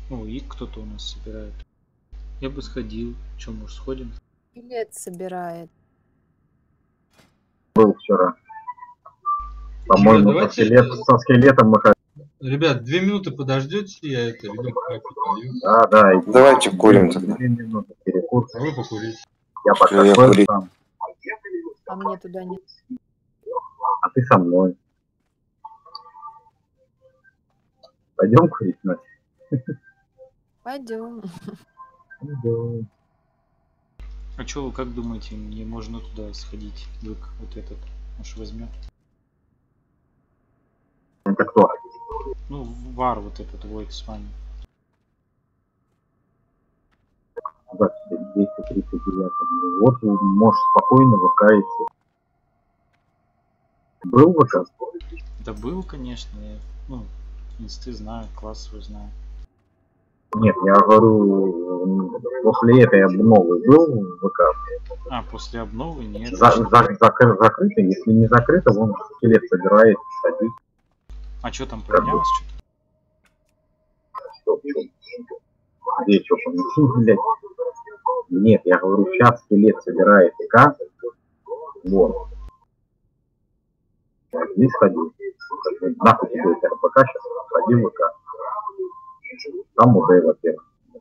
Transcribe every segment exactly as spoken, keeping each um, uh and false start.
О, и кто-то у нас собирает. Я бы сходил. Че, может, сходим? Билет собирает. Был вчера. По-моему, со, скелет, со скелетом мы... Ребят, две минуты подождете, я это, ребят, попью. Да, да. И давайте курим тогда. Две минуты перекур. А вы покурите. Я пока Я курю курить. сам. А мне туда нет. А ты со мной. Пойдем курить, Настя? Пойдем. Пойдем. А чё, вы как думаете, мне можно туда сходить? Бык вот этот, может, возьмет? Это кто? Ну, вар вот этот Войт с вами. двести тридцать девять. Вот можешь спокойно выкаиваться. Был ВК? Да был, конечно, я, ну, инсты знаю, класс свой знаю. Нет, я говорю, после этой обновы был в ВК. А, после обновы нет. За, за, закры, закрыто, если не закрыто, вон скелет собирает, садись. А что там поменялось что-то? Где что поменялось, блядь? Нет, я говорю, сейчас скелет собирает ВК. Вот. Не сходи. Нахуй тебе это РПК, сейчас сходи в ВК. Там уже, во-первых.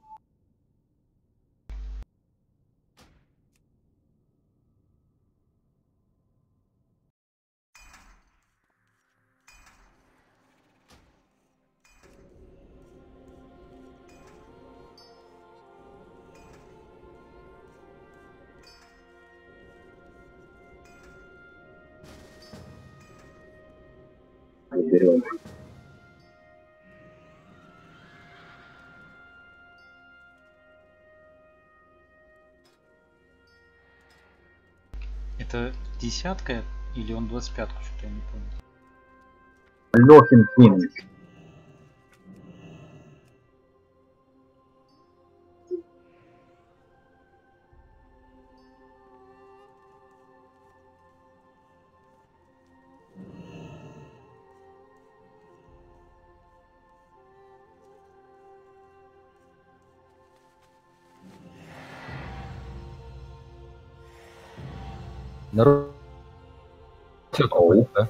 Берем. Это десятка или он двадцать пятку, что-то я не помню. Лехин фильм. Народ. Все такое, да?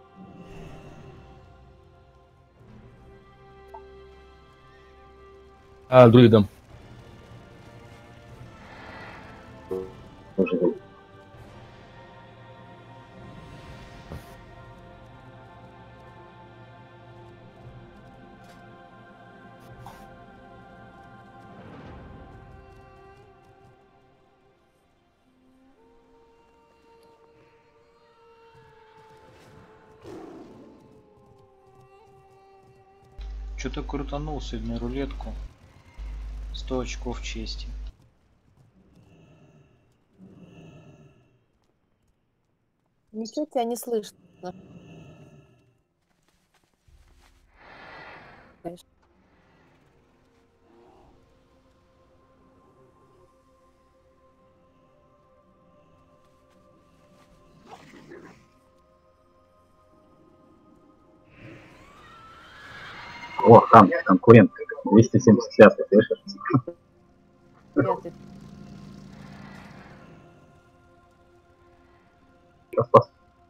А, друидом. Что-то крутанул сегодня рулетку. сто очков чести. Ничего тебя не слышно. О, там конкурент. двести семьдесят пять, слышишь? Пятый. Сейчас пос...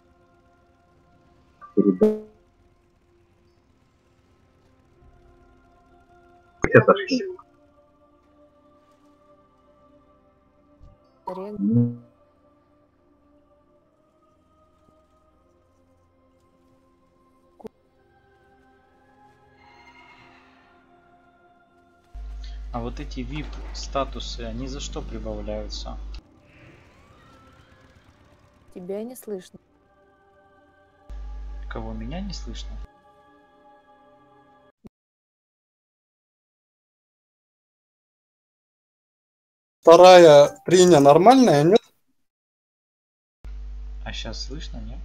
Передай. Все сошли. Рен- А вот эти вип статусы, они за что прибавляются? Тебя не слышно. Кого, меня не слышно? Вторая приня нормальная, нет? А сейчас слышно, нет?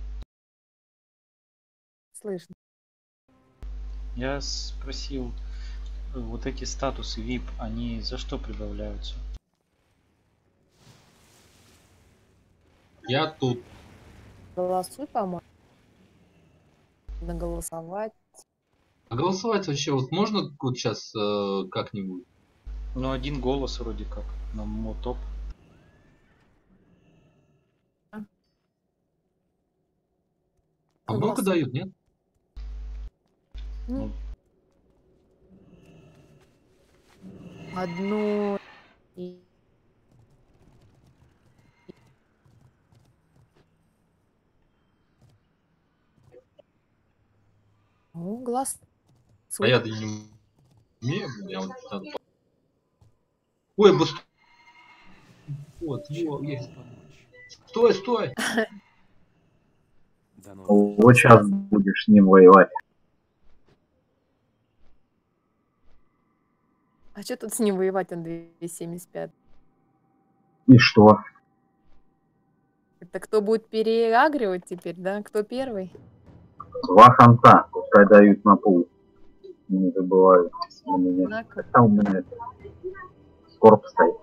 Слышно. Я спросил, вот эти статусы вип, они за что прибавляются? Я тут. Голосуй, по-моему. Наголосовать. А голосовать вообще вот можно вот сейчас э, как-нибудь? Ну, один голос вроде как на мотоп. А много Согласна. дают, нет? Ну, одну и ну, глаз. А я-то не умею. Я вот надо... Ой, быстро. Вот, во, есть. Стой, стой! Вот сейчас будешь с ним воевать. А что тут с ним воевать, он двести семьдесят пять? И что? Это кто будет переагривать теперь, да? Кто первый? Два ханта, пускай дают на пул. Не забываю. У меня. Однако. А у меня скорб стоит.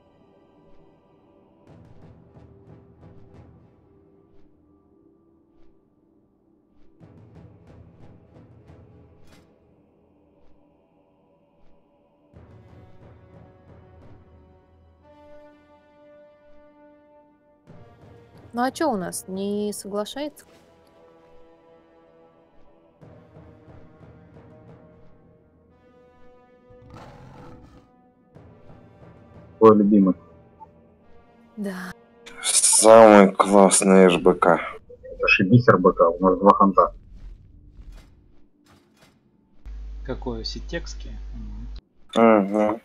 Ну а что у нас? Не соглашается? Твой любимый. Да. Самый классный ЖБК. Ошибись, РБК, у нас два ханта. Какое? Ситекские? Угу.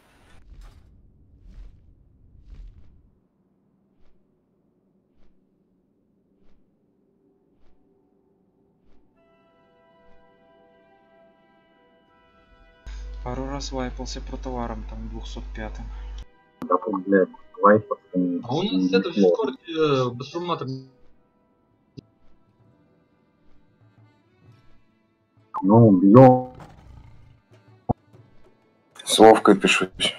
Пару раз вайпался про товаром, там двухсот пятым. Да тут, блядь, вайпер. А у нас это в Дискорде э, басурматор. Ну, бьем. С Вовкой пишусь.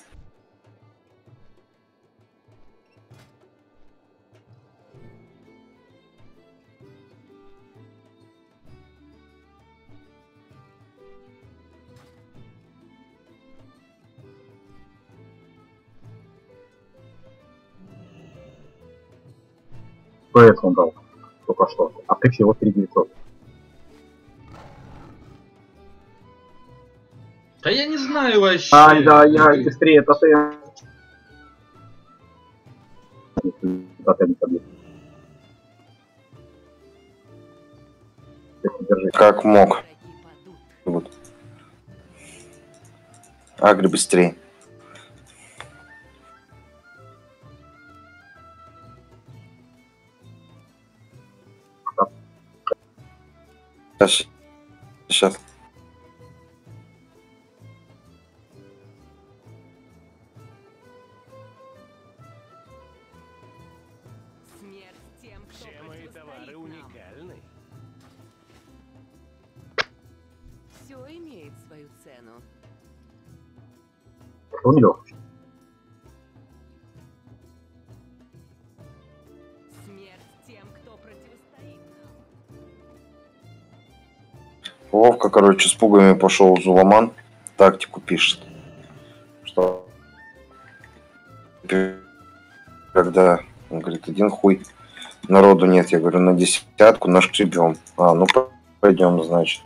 ПС он дал. Только что. А ты всего три девятьсот. Да я не знаю вообще. Ай, да, я быстрее тотем. Тотем победит. Держи. Как мог. Вот. Агри быстрее. Сейчас. Сейчас. Смерть тем, кто Все мои товары уникальны. Все имеет свою цену. Что не лёг? Смерть тем, кто противостоит нам. Вовка, короче, с пугами пошел в Зуламан. Тактику пишет. Что? Когда, он говорит, один хуй. Народу нет. Я говорю, на десятку нашкребем. А, ну пойдем, значит.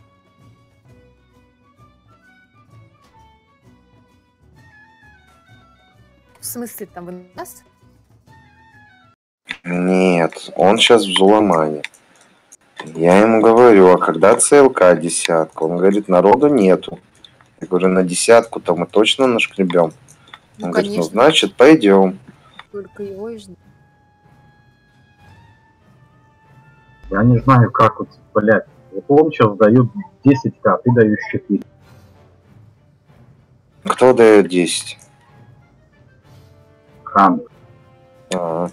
В смысле, там вы нас? Нет, он сейчас в Зуламане. Я ему говорю, а когда ЦЛК десятка? Он говорит, народу нету. Я говорю, на десятку-то мы точно нашкребем. Он Ну, говорит, ну конечно. значит пойдем. Только его и ждать. Я не знаю, как вот, блядь. Вот он сейчас дает десять ка, а ты даешь четыре. Кто дает десять? Хан. А,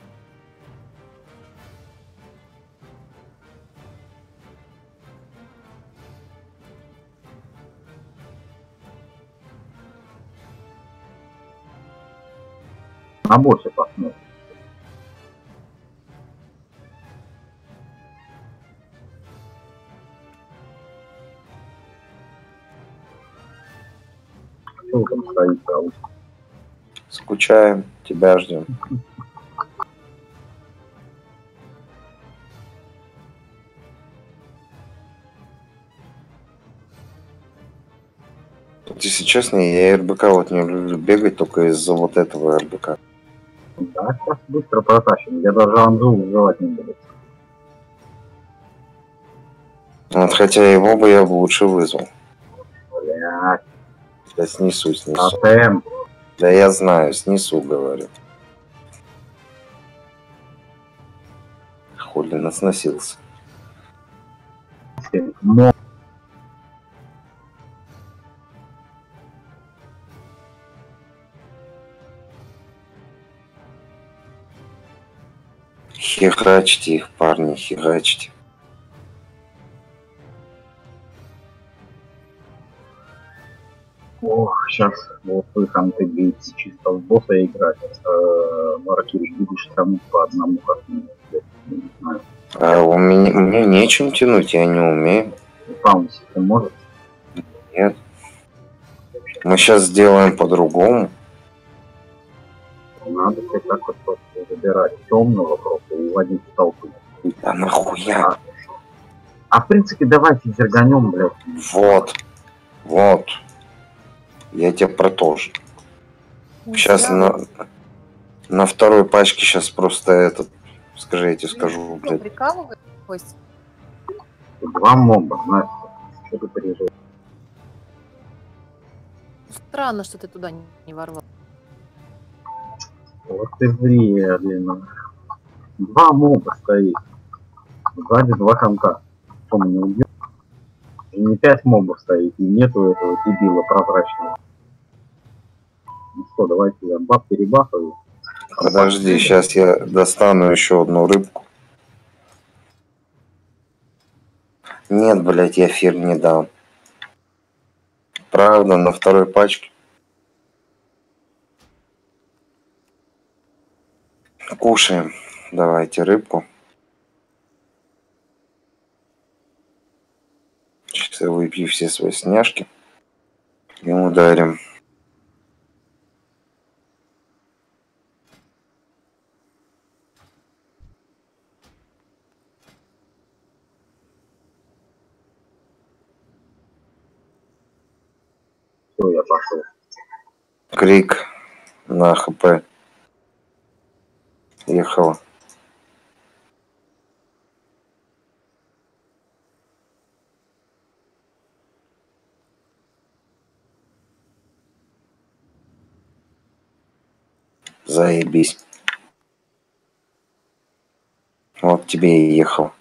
На боссе посмотрим. Что вы там стоите, а вы? Скучаем, тебя ждем. Если честно, я РБК вот не люблю бегать только из-за вот этого РБК. Да, сейчас быстро протащим. Я даже Анзу вызывать не буду. Вот, хотя его бы я бы лучше вызвал. Блядь, Да снесу, снесу. АТМ. Да я знаю, снесу, говорю. Хули насносился. Мо- Херачьте их, парни, херачьте. Ох, сейчас вот вы ханты бейте чисто в босса играть. Э, Маркириш, будешь тому по одному как минимум. Не знаю. А у меня, мне нечем тянуть, я не умею. Фаунси ты можешь? Нет. Мы сейчас сделаем по-другому. Надо хоть так вот просто забирать темного просто и вводить в толпу. Да нахуя? А, а в принципе давайте зерганем, блядь. Вот. Вот. Я тебе про то же. Сейчас на, на второй пачке сейчас просто этот, скажи, я тебе скажу, блядь. Прикалываешь, Кость? Два моба, Настя. Что ты переживаешь? Странно, что ты туда не, не ворвал. Вот ты вредина. Два моба стоит. Сзади два ханта. Что мы не убьем? И не пять мобов стоит, и нету этого дебила прозрачного. Ну что, давайте я баб перебахаю. Подожди, сейчас я достану еще одну рыбку. Нет, блядь, я фир не дам. Правда, на второй пачке. Кушаем. Давайте рыбку. Сейчас я выпью все свои сняшки. И ударим. Все, я пошел. Крик на ХП. Ехала. Заебись. Вот тебе и ехал.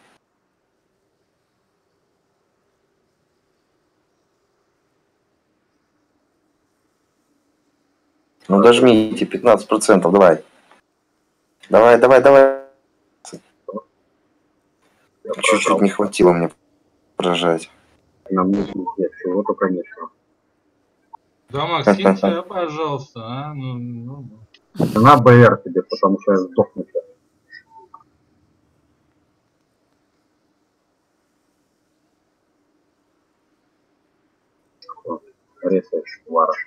Ну дожмите пятнадцать процентов, давай. Давай, давай, давай. Чуть-чуть не хватило мне прожать. Нам не нет, всего только нечего. Да, Максим, тебя, пожалуйста, а? Ну, ну, ну. На БР тебе, потому что я сдохну сейчас. Резаешь, варишь.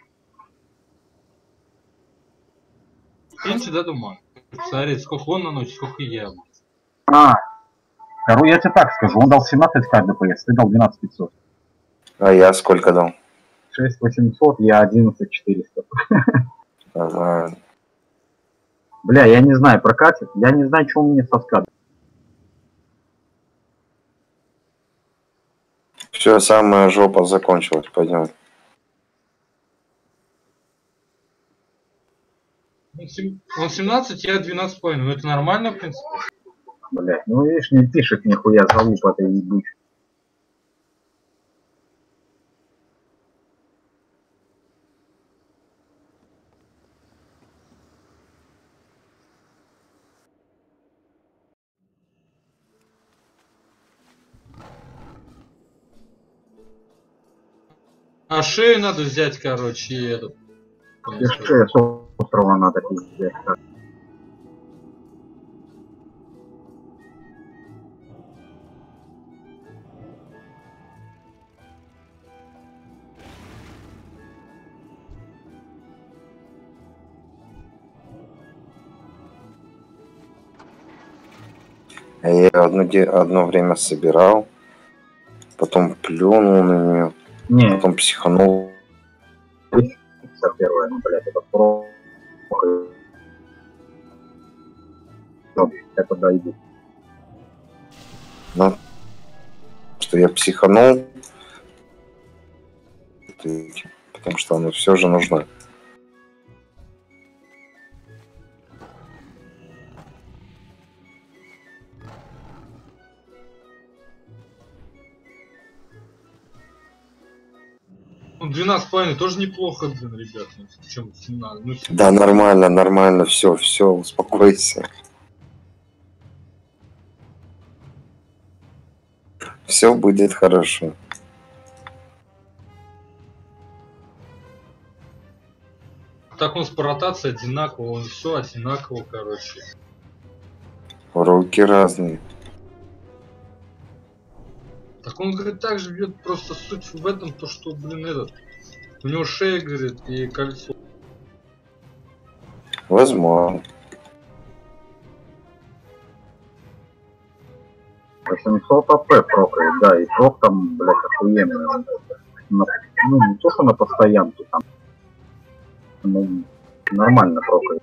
Киньте, да, думаю? Смотри, сколько он наносит, сколько я. А, короче, я тебе так скажу, он дал семнадцать ка ДПС, ты дал двенадцать пятьсот. А я сколько дал? шесть восемьсот, я одиннадцать четыреста. Ага. Бля, я не знаю, прокатит, я не знаю, что у меня со скадом. Все, самая жопа закончилась, пойдем. Он семнадцать, я двенадцать с половиной. Ну это нормально, в принципе. Блять, ну видишь, не пишет нихуя залупа этой ебучей. А шею надо взять, короче, и этот. Шея с острова надо пиздец. А я одно, де- одно время собирал, потом плюнул на нее, Не, потом психанул. пятьдесят первое, ну, блядь, это про... Это дойду. Но что я психанул, потому что оно все же нужно. Ну, двенадцать с половиной тоже неплохо, блин, ребят. Ну, чем семнадцать? Ну, Да, нормально, нормально, все, все, успокойся. Все будет хорошо. так у нас по ротации одинаково, все одинаково, короче. Руки разные. Так он, говорит, так же бьет, просто суть в этом, то что, блин, этот, у него шея, говорит, и кольцо. Возможно. восемьсот АП прокает, да, и прок там, блядь, охуенный. На- ну, не то, что на постоянке там. Ну, нормально прокает.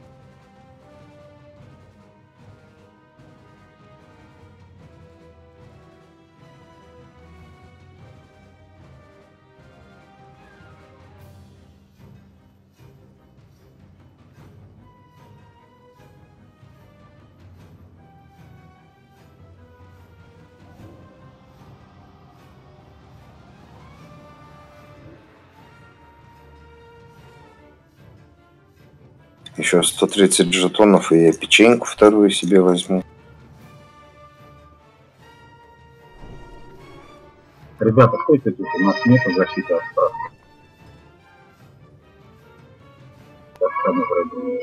Еще сто тридцать жетонов, и я печеньку вторую себе возьму. Ребята, стойте тут, у нас нет защиты от страха. Так, сами вроде.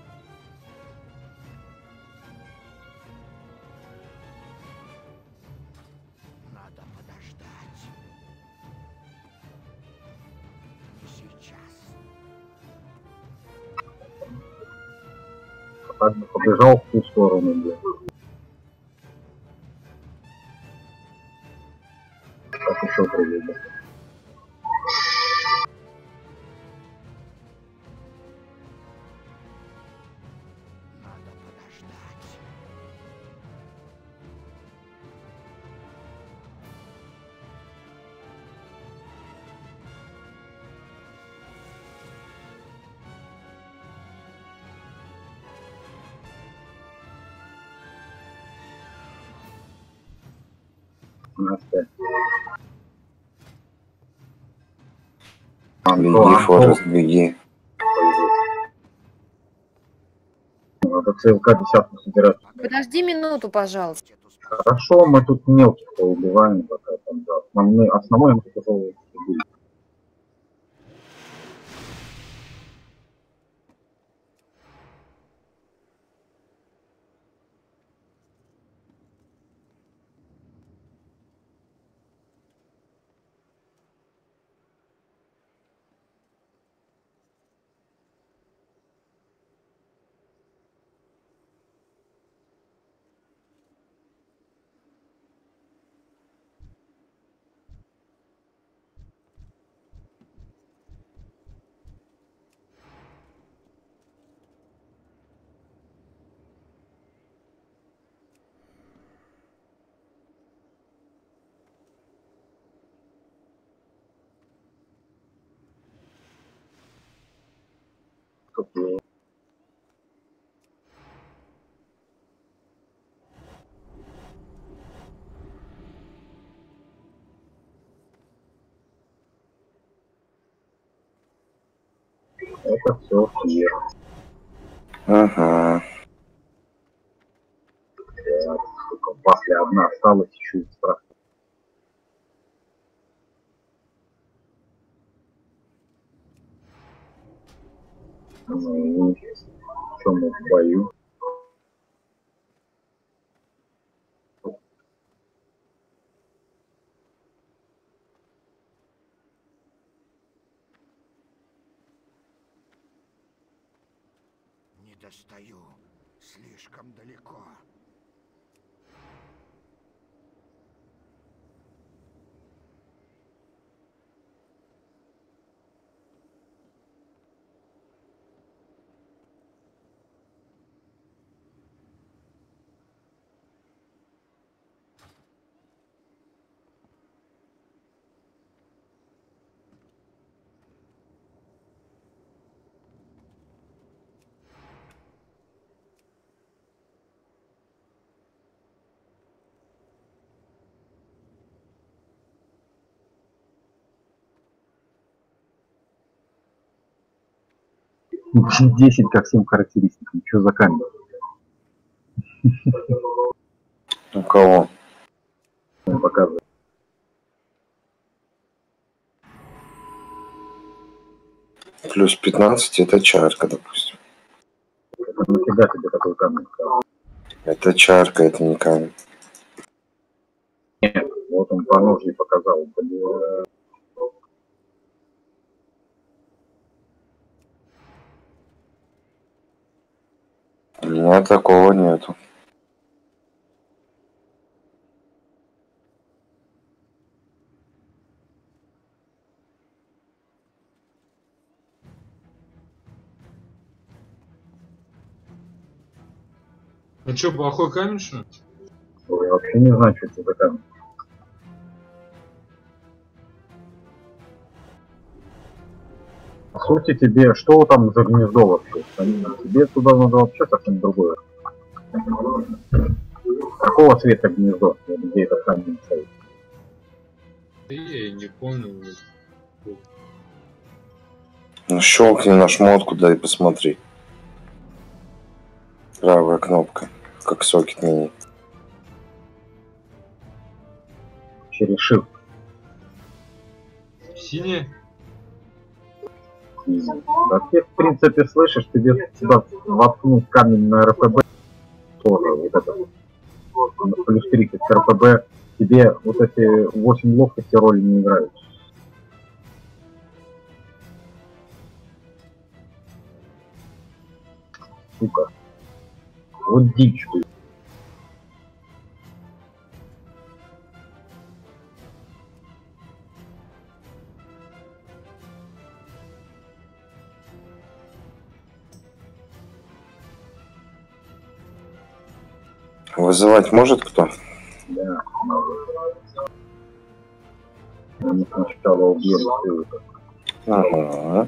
Надо подождать. Не сейчас. Так бы побежал в ту сторону, блядь. Так еще приведу. Надо подождать. Настя. Беги, Форест, беги. Надо ЦЛК десятку собирать. Подожди минуту, пожалуйста. Эту спасибо. Хорошо, мы тут мелких поубиваем пока там, да. Основной, основной мы тут уже убили. Тут э, это все фир. Ага. Сука, Вафля одна осталась, еще и страх. Ну, что мы в бою? Не достаю. Слишком далеко. десять как всем характеристикам. Что за камень? У кого? Он показывает. Плюс пятнадцать это чарка, допустим. Это нафига тебе такой камень? Это чарка, это не камень. Нет, вот он по ножи показал. Блин. У меня такого нету. А чё, плохой камень, что ли? Я вообще не знаю, что это за камень. По сути, тебе что там за гнездо вообще? Тебе туда надо вообще совсем другое. Какого цвета гнездо, где этот камень стоит? Я и не понял. Ну, щелкни на шмотку, да и посмотри. Правая кнопка, как сокет мини. Через shift. Синяя? Да ты, в принципе, слышишь, тебе сюда воткнуть камень на РПБ тоже, вот это. Плюс тридцать к РПБ, тебе вот эти восемь ловкости роли не играют. Сука. Вот дичь. Вызывать может кто? Да, надо. Мы сначала убьем все это. Ага.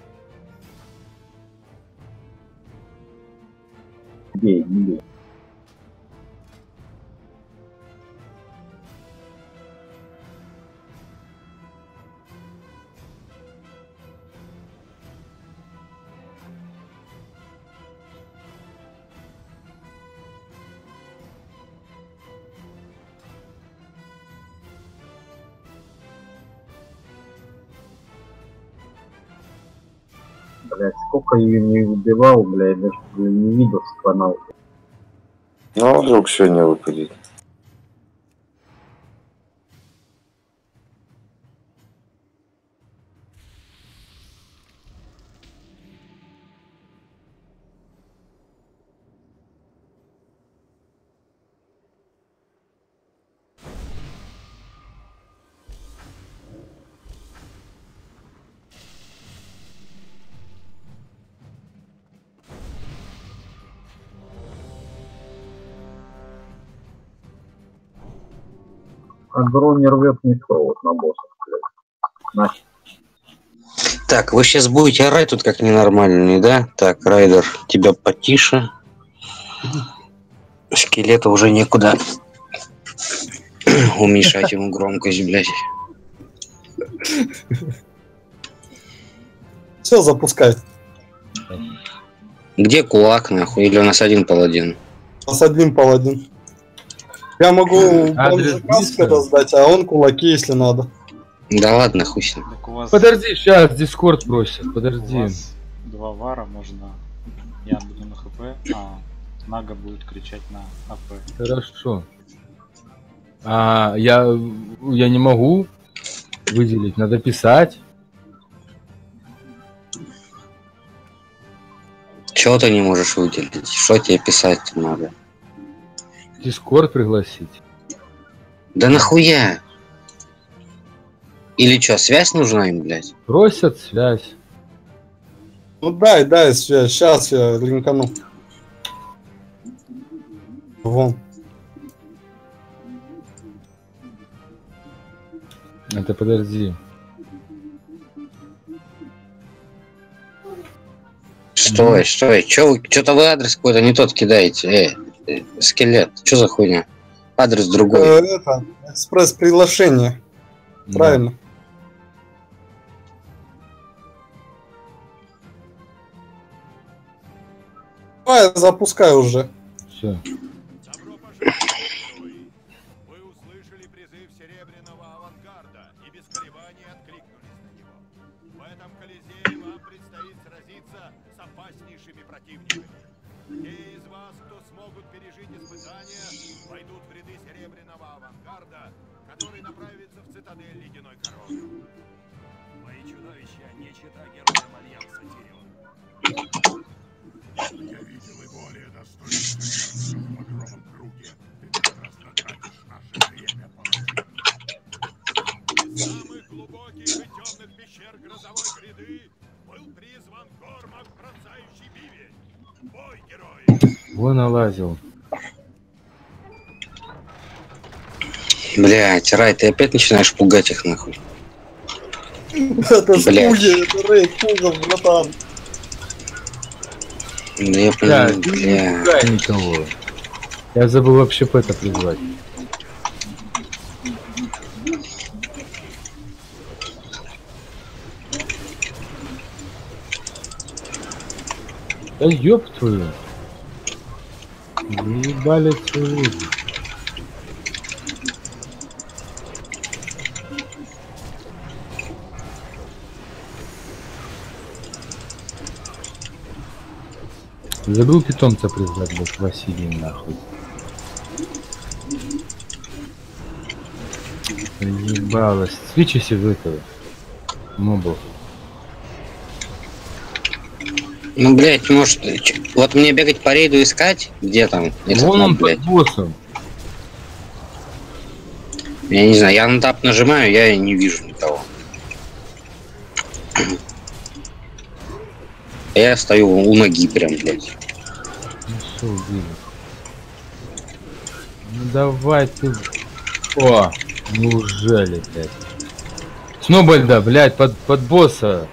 Бей, не бей. Блять, сколько ее не убивал, блядь, даже не видел с канала. Ну, а вдруг сегодня выпадет. Агро не рвет никто вот на боссов, блядь. Значит, Так, вы сейчас будете орать тут как ненормальные, да? Так, Райдер, тебя потише. Скелета уже некуда уменьшать ему громкость, блядь. Все, запускай. Где кулак, нахуй? Или у нас один паладин? У нас один паладин. Я могу Адрес каски близко. раздать, а он кулаки, если надо. Да ладно, хуй с ним. Так у вас, Подожди, сейчас Дискорд просит, у подожди. вас два вара, можно. Я буду на хп, а Нага будет кричать на АП. Хорошо. А я, я не могу выделить, надо писать. Чего ты не можешь выделить? Что тебе писать надо? Дискорд пригласить. Да нахуя? Или что, связь нужна им, блядь? Просят связь. Ну дай, дай связь. Сейчас я линкану. Вон. Это подожди. Стой, стой. Чё вы, что-то вы адрес какой-то не тот кидаете. Э, э, скелет, что за хуйня? Адрес Э, другой. это, экспресс-приглашение. Правильно. Давай, запускай уже. Все. Добро пожаловать, герои! Вы услышали призыв Серебряного Авангарда и без колебаний откликнулись на него. В этом Колизее вам предстоит сразиться с опаснейшими противниками. Те из вас, кто смогут пережить испытания, войдут в ряды Серебряного Авангарда, который направится в цитадель Ледяной Короны. Мои чудовища не чета героям Альянса Тирион. Я видел и более достойных в огромном круге. Ты прекрасно тратишь наше время, паладин. Из самых глубоких и темных пещер грозовой гряды был призван Гормак, бросающий бивень. Бой, герои! Вон налазил. Блять, Рай, ты опять начинаешь пугать их нахуй. Это ж Блядь. пуги, это рейд пугов, братан. Да я Да, понимаю, ты не бля. пугай никого. Я забыл вообще это призвать. Да ёб твою. Ебали твою жизнь. Забыл питомца призвать, блядь, Василий, нахуй. Ебалось. Свечись из этого. Мобов. Ну, блять, может, ч- вот мне бегать по рейду искать? Где там? Этот Вон моб, он блядь? под боссом. Я не знаю, я на тап нажимаю, я не вижу никого. Я стою у ноги прям, блядь. Ну что, убили. Ну давай ты. О, неужели, блядь. Снобальда, блядь, под, под босса.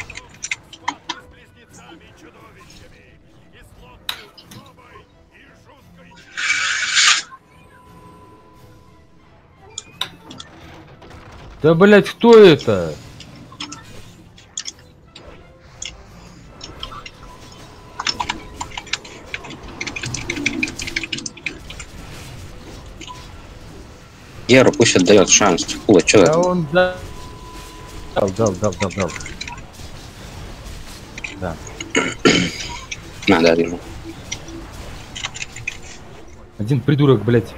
Да, блядь, кто это? Геру пусть отдает шанс. Хула, чё Да это? он дал, дал, дал, дал, дал, дал. Да. Надо ему. Один придурок, блядь.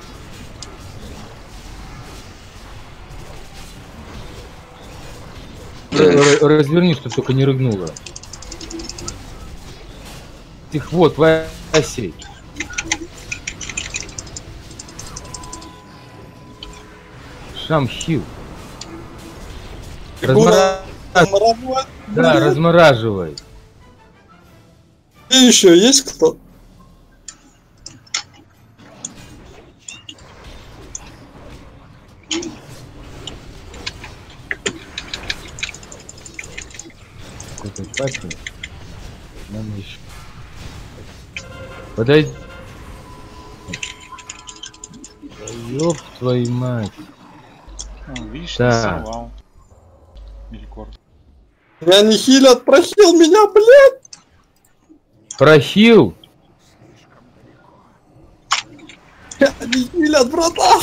Да. Р- Разверни, чтобы только не рыгнуло. Тих, вот, Василий. Шамхил. Размора... Размораживать. Да, размораживай. И еще есть кто? Какой пачка? Нам еще. Подойди. Ёб твою мать. Ну, видишь, Да. не сорвал. Рекорд. Я не хилят, прохил меня, блядь! Прохил. Я не хилят, братан!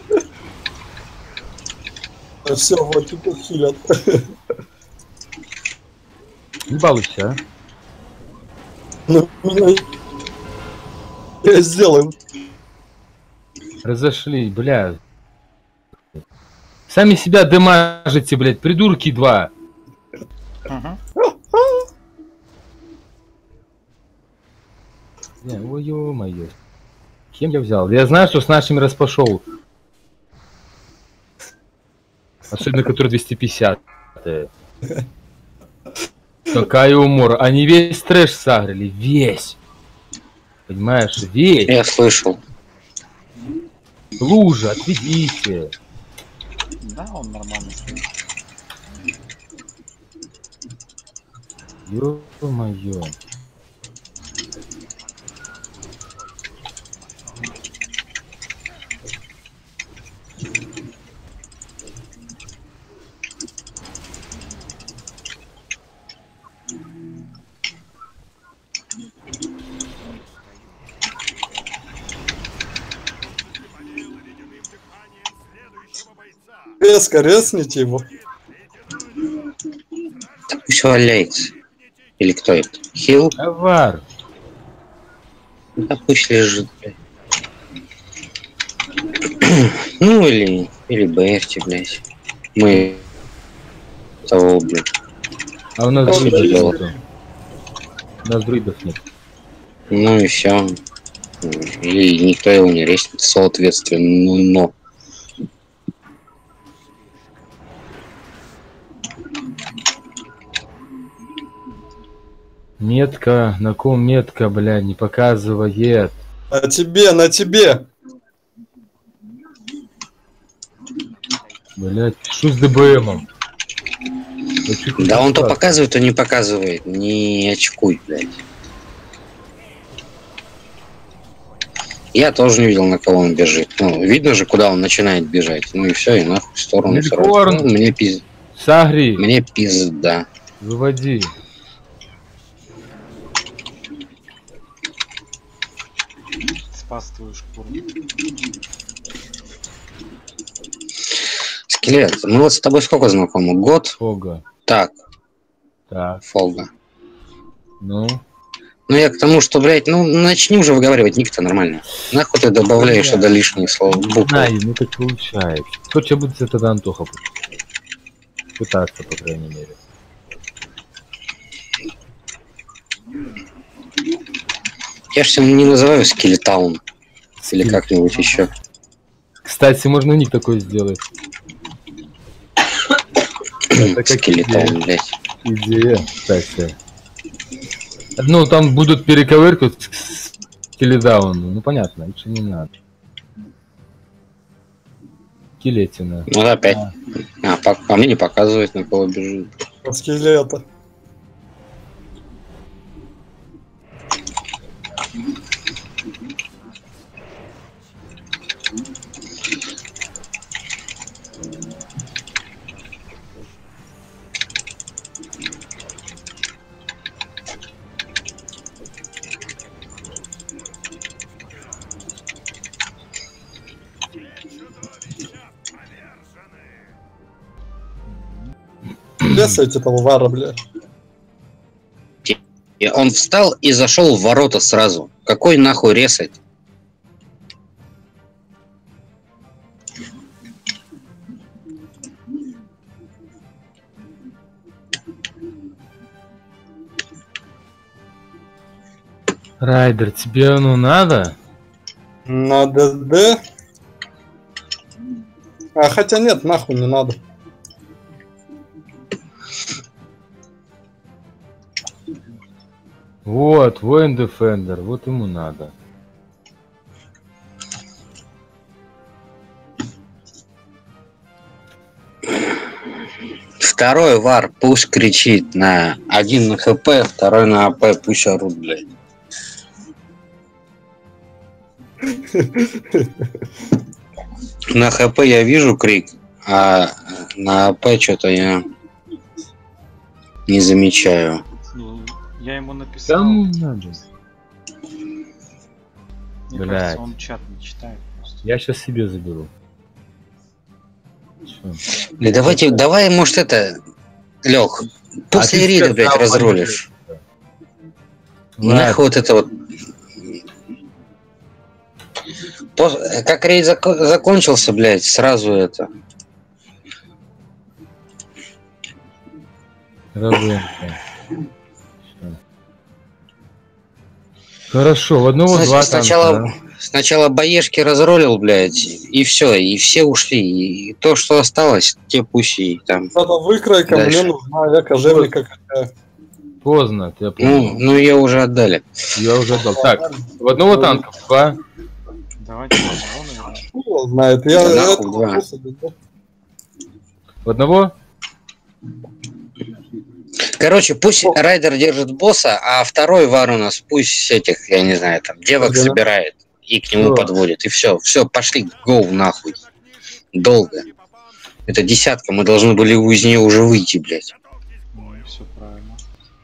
Все, вот теперь хилят. Не балуйся, а. Ну, меня... Я сделаю. Разошли, бля. Сами себя демажите, блядь, придурки два. Ага. Не, ой, ё-моё. Кем я взял? Я знаю, что с нашими распошел. Особенно, который двести пятьдесят. Какая умора. Они весь трэш сагрили. Весь. Понимаешь? Весь. Я слышал. Лужа, отведите. Да, он нормально стоит. Ё-моё. Резко резните его. Так пусть валяется. Или кто это? Хил? Авар. Да пусть лежит, блядь. Ну или... Или Берти, блядь. Мы... Того, блядь. А у нас Спасибо, друидов золото. нету. У нас друидов нет. Ну и все. И никто его не резнит, соответственно. Ну, но. Метка, на ком метка, бля, не показывает. На тебе, на тебе. Блять, что с ДБМом? Да он то показывает, то не показывает. Не очкуй, блядь. Я тоже не видел, на кого он бежит. Ну, видно же, куда он начинает бежать. Ну и все, и нахуй в сторону сразу. Ну, мне пиз... Сагри. Мне пизда. Выводи. Спас твою шкуру. Скелет, мы вот с тобой сколько знакомы? Год? Фога. Так. Так. Фолга. Ну? Ну я к тому, что, блядь, ну начни уже выговаривать ник-то нормально. Нахуй ты добавляешь сюда лишние слова. Да, ну так получается. Кто тебя будет тогда Антоха пытаться, по крайней мере. Я же сегодня не называю Скелетаун. Или как-нибудь еще. Кстати, можно ник такой сделать. Скелетаун, блядь. Идея, кстати. Ну, там будут перековыркивать скелетауну. Ну, понятно, лучше не надо. Скелетина. Ну, да, опять. А, а, по, а мне не показывает, на кого бежит. Скелета. Лесайте этого вара, бля. И он встал и зашел в ворота сразу. Какой нахуй ресать? Райдер, тебе оно надо? На ДД? А, хотя нет, нахуй не надо. Вот, воин Defender, вот ему надо. Второй вар пусть кричит на один на хп, второй на АП, пусть орут, блядь. На хп я вижу крик, а на АП что-то я не замечаю. Я ему написал. Там надо. Мне Блядь. кажется, он чат не читает просто. Я сейчас себе заберу. Да давайте, давай, может, это, Лех, после ты рида, сказал, блядь, разрулишь. Ладно. Нахуй вот это вот. Пос- Как рейд зак- закончился, блядь, сразу это. Разумно. Хорошо, в одного Значит, два сначала, танка, да? сначала боешки разролил, блядь, и все, и все ушли. И то, что осталось, те пусть и там. Надо выкройка, мне Дальше. нужна, я кожевника какая. Поздно, ты Ну, понял. ну ее уже отдали. Я уже отдал. Так, в одного танка два. Давайте по наверное. Кто знает, я... Да я нахуй, этого да. босса бегу. В одного? Короче, пусть Райдер держит босса, а второй вар у нас пусть этих, я не знаю, там, девок Да. собирает и к нему Всё. подводит. И все, все, пошли, гоу нахуй. Долго. Это десятка, мы должны были из нее уже выйти, блядь. Ну, все правильно.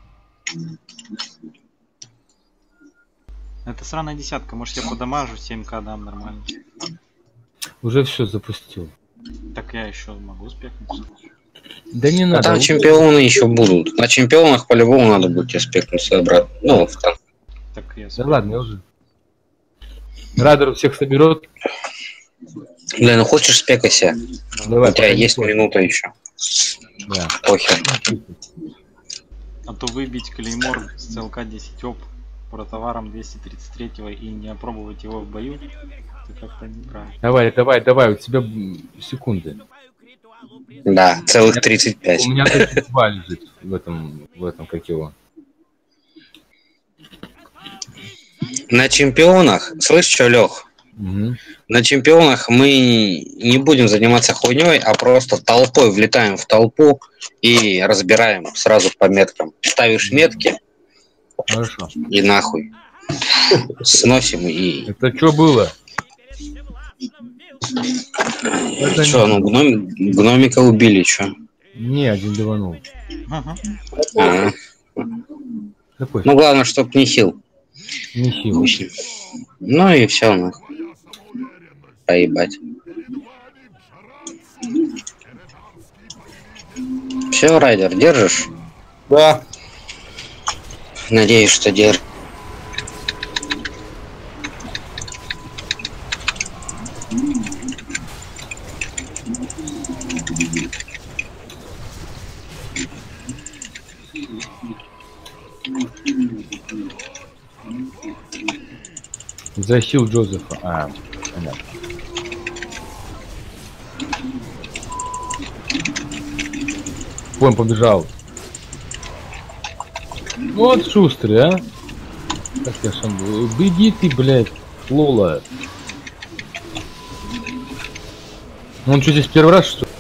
Это сраная десятка, может я подамажу семь ка дам нормально. Уже все запустил. Так Так я еще могу спекнуться. Да не А надо. там чемпионы еще будут. На чемпионах по-любому надо будет тебе спекнуться обратно. Ну, в танк. Так я Да ладно, я уже. Радер всех соберет. Бля, ну хочешь спекайся? Давай, У тебя пока не есть поздно. минута еще. Да. Похер. А то выбить клеймор с ЦЛК десять оп про товаром двести тридцать три и не опробовать его в бою, это как-то неправильно. Давай, давай, давай, у тебя м, секунды. Да, целых тридцать пять. У меня тридцать два лежит в этом, в этом, как его. На чемпионах, слышь, что, Лех? Угу. На чемпионах мы не будем заниматься хуйней, а просто толпой влетаем в толпу и разбираем сразу по меткам. Ставишь метки Хорошо. и нахуй. Сносим и... Это что было? Это Что, ну гном... гномика убили, что? Не, один ливанул. Ага. А, Какой? ну главное, чтоб не хил. Не хил. Ну и все, нахуй. Поебать. Все, Райдер, держишь? Да. Надеюсь, что держишь. Захил Джозефа. А, понятно. Вон побежал. Вот шустрый, а? Как я сам... Беги ты, блядь, Лола. Он что, здесь первый раз, что ли?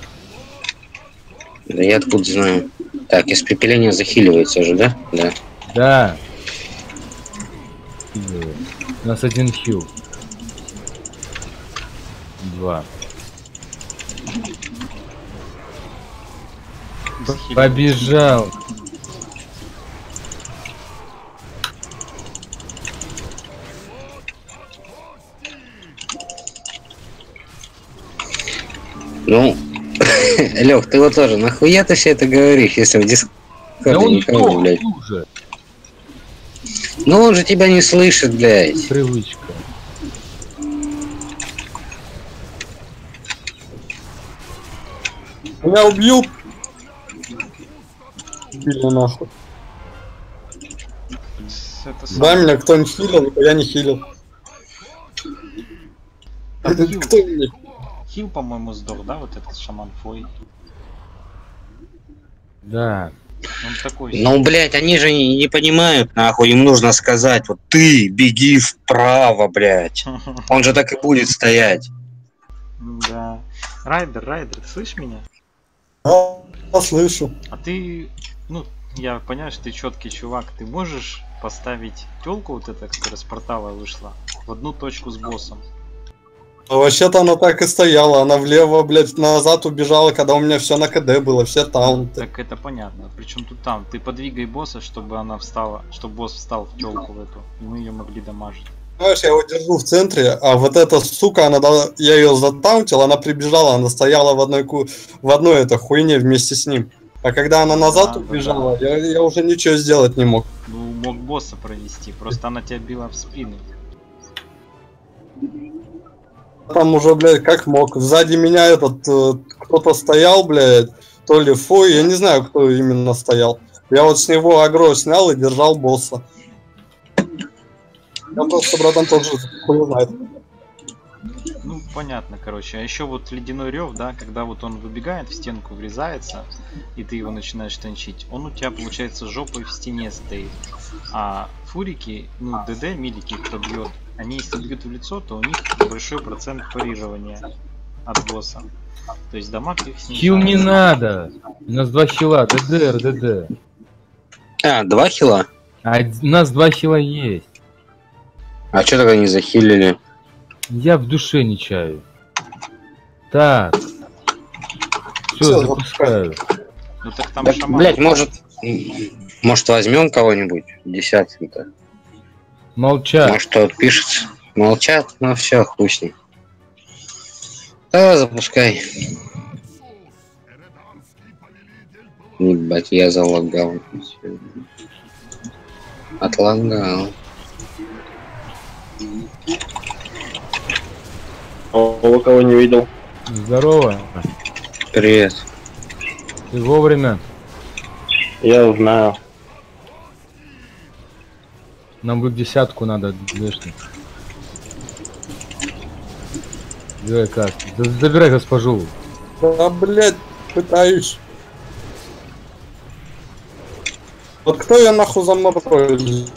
Да я откуда знаю. Так, испепеление захиливается же, да? Да. Да. У нас один хил. Два. Побежал. Ну, Лёх, ты вот тоже, нахуя ты все это говоришь, если в дискорде Да он никого, сдох блядь. уже. Ну он же тебя не слышит, блядь. Привычка. Меня убил. Убили нахуй. Это Да, сам- меня кто-нибудь хилил, я не хилил. Там хил, Кто меня? хил, по-моему, сдох, да, вот этот шаман Фой. Да. Он такой. Ну, блядь, они же не, не понимают, нахуй, им нужно сказать, вот ты беги вправо, блядь. Он же так и будет стоять. Да. Райдер, Райдер, ты слышишь меня? А, я слышу. А ты, ну, я понимаю, что ты четкий чувак. Ты можешь поставить телку вот эту, которая с портала вышла, в одну точку с боссом? А вообще-то она так и стояла, она влево, блядь, назад убежала, когда у меня все на КД было, все таунты. Так это понятно. Причем тут там? Ты подвигай босса, чтобы она встала, чтобы босс встал в телку в эту, и мы ее могли дамажить. Знаешь, я его держу в центре, а вот эта сука, она, дала- я ее затаунтил, она прибежала, она стояла в одной, ку- в одной этой хуйне вместе с ним. А когда она назад Да, да, убежала, Я, я уже ничего сделать не мог. Ну, мог босса провести, просто она тебя била в спину. Там уже, блядь, как мог. Сзади меня этот э, кто-то стоял, блядь, то ли Фой, я не знаю, кто именно стоял. Я вот с него агро снял и держал босса. Я просто, братан, тоже хуй знает. Ну, понятно, короче. А еще вот ледяной рев, да, когда вот он выбегает в стенку, врезается, и ты его начинаешь танчить, он у тебя, получается, жопой в стене стоит. А фурики, ну, ДД, милики, кто бьет, они если бьют в лицо, то у них большой процент парирования от босса. То есть дамаг их снижает. Хил не надо. У нас два хила. ДД, РДД. А, два хила? А у нас два хила есть. А что тогда не захилили? Я в душе не чаю. Так. Все, Всё, запускаю. Ну так там Так, шаман. блядь, может... Может возьмем кого-нибудь десятым-то? Молчать. Может кто-то пишется? Молчат? Ну все, хуй с ним. Да, запускай. Ебать, я залагал. Отлагал. О, кого не видел. Здорово. Привет. Ты вовремя. Я знаю. Нам бы десятку надо лишних. Забирай карту. Да, забирай госпожу. Да, блядь, пытаюсь. Вот кто я нахуй заморозил?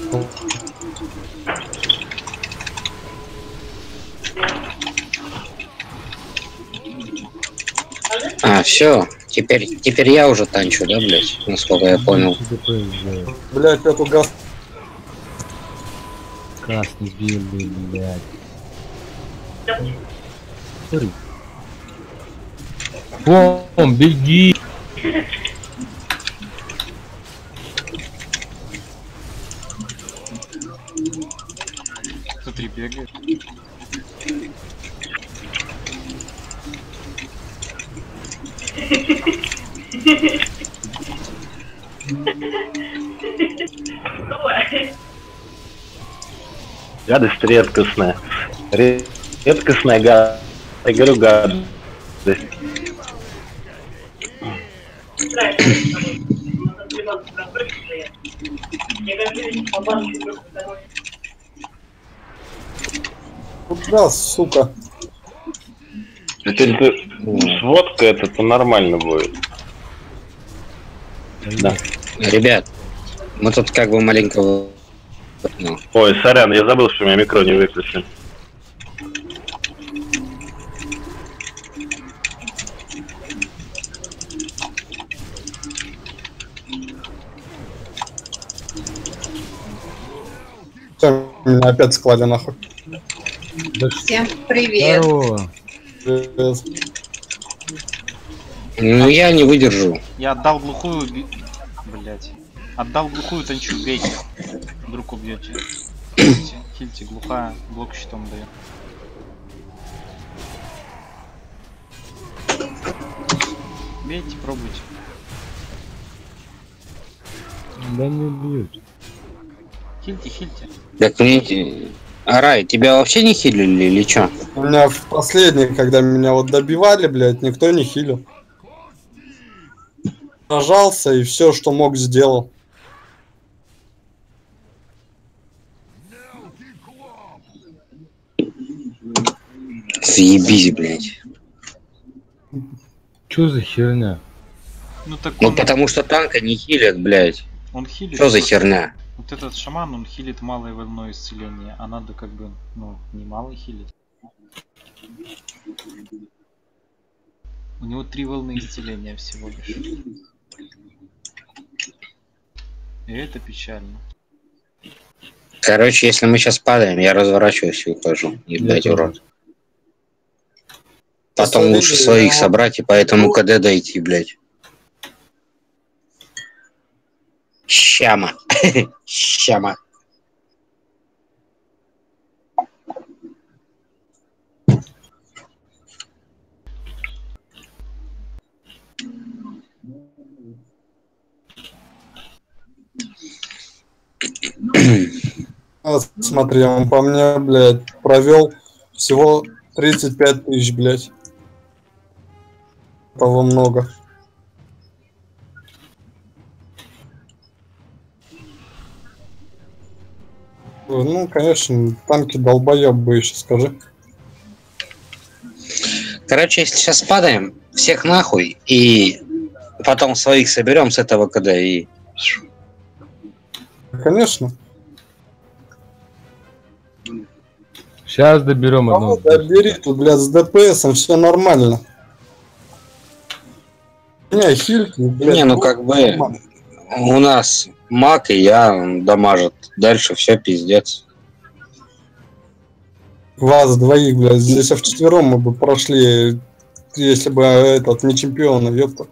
А, все. Теперь, теперь я уже танчу, да, блядь? Насколько я понял. Блядь, эту газ... Красный сбил, блядь. Смотри. Бом, беги! Смотри, бегает. Гадость редкостная. Ре- Редкостная гадость. Я говорю, гадость. Куда, сука? Теперь ты с водкой это-то нормально будет. Да. Ребят, мы тут как бы маленько... Ну, Ой, сорян, я забыл, что у меня микро не выключен. Всё, меня опять склали нахуй. Всем привет. Здорово. Привет. ну я не выдержу. Я отдал глухую, блять. Отдал глухую, танчу, бейте. Вдруг убьете. Хильте, хильте, глухая, блок щитом дает. Бейте, пробуйте. Да не бьют. Хильте, хильте. Так мне... Арай, тебя вообще не хилили или чё? У меня в последний, когда меня вот добивали, блядь, никто не хилил. Нажался и все, что мог, сделал. Заебись, блядь. Чё за херня? Ну так Ну он, потому что танка не хилят, блядь. он хилит. Что за херня? Вот этот шаман, он хилит малой волной исцеления, а надо как бы, ну, не малый хилить. У него три волны исцеления всего лишь. И это печально. Короче, если мы сейчас падаем, я разворачиваюсь и ухожу. Ебать, Я урод. Потом Посмотри, лучше своих я- собрать и по этому КД дойти, блядь. Щама. Щама. Вот, смотри, он по мне, блядь, провел всего тридцать пять тысяч, блядь. Того много. Ну, конечно, танки долбоеб бы еще, скажи. Короче, если сейчас падаем, всех нахуй, и потом своих соберем с этого КД и... Конечно. Сейчас доберем А одну. вот добери тут, блядь, с ДПСом все нормально. Не, хильки, блядь. Не, ну как бы у нас маг и я, он дамажит. Дальше все пиздец. Вас двоих, блядь, здесь а вчетвером мы бы прошли, если бы этот не чемпион, ёпта.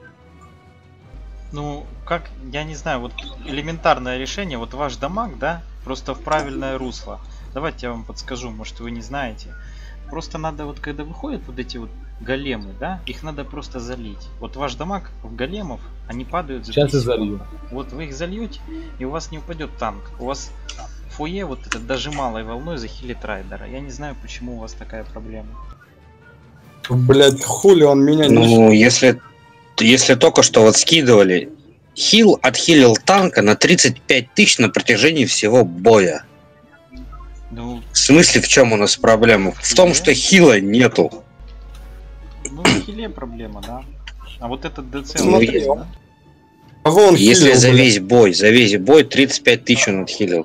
Ну, как, я не знаю, вот элементарное решение, вот ваш дамаг, да, Просто в правильное русло. Давайте я вам подскажу, может вы не знаете. Просто надо вот когда выходят вот эти вот големы, да, их надо просто залить. Вот ваш дамаг в големов, они падают за Сейчас три я залью. секунды. Вот вы их зальете, и у вас не упадет танк. У вас фойе вот это даже малой волной захилит райдера. Я не знаю, почему у вас такая проблема. Блять, хули он меня не... Ну, если, если только что вот скидывали, хил отхилил танка на тридцать пять тысяч на протяжении всего боя. Ну, В смысле, в чем у нас проблема? В том, что хила нету. ну в хиле проблема, да. А вот этот ДЦ он Смотри, есть, да? Кого он Если хилил, за блядь? весь бой, за весь бой тридцать пять тысяч он отхилил.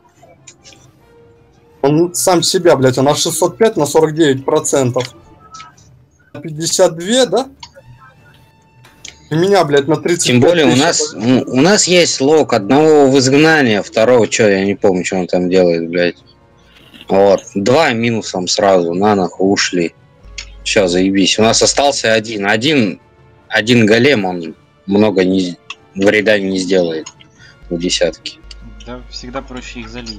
Он сам себя, блядь, он на шестьсот пять на сорок девять процентов. пятьдесят два, да? И меня, блядь, на тридцать пять Тем более у тысяч. нас, ну, у нас есть лог одного в изгнание, второго, что я не помню, что он там делает, блядь. Вот. Два минусом сразу, на нахуй ушли. Все, заебись. У нас остался один. Один, один голем, он много не, вреда не сделает в десятке. Да, всегда проще их залить.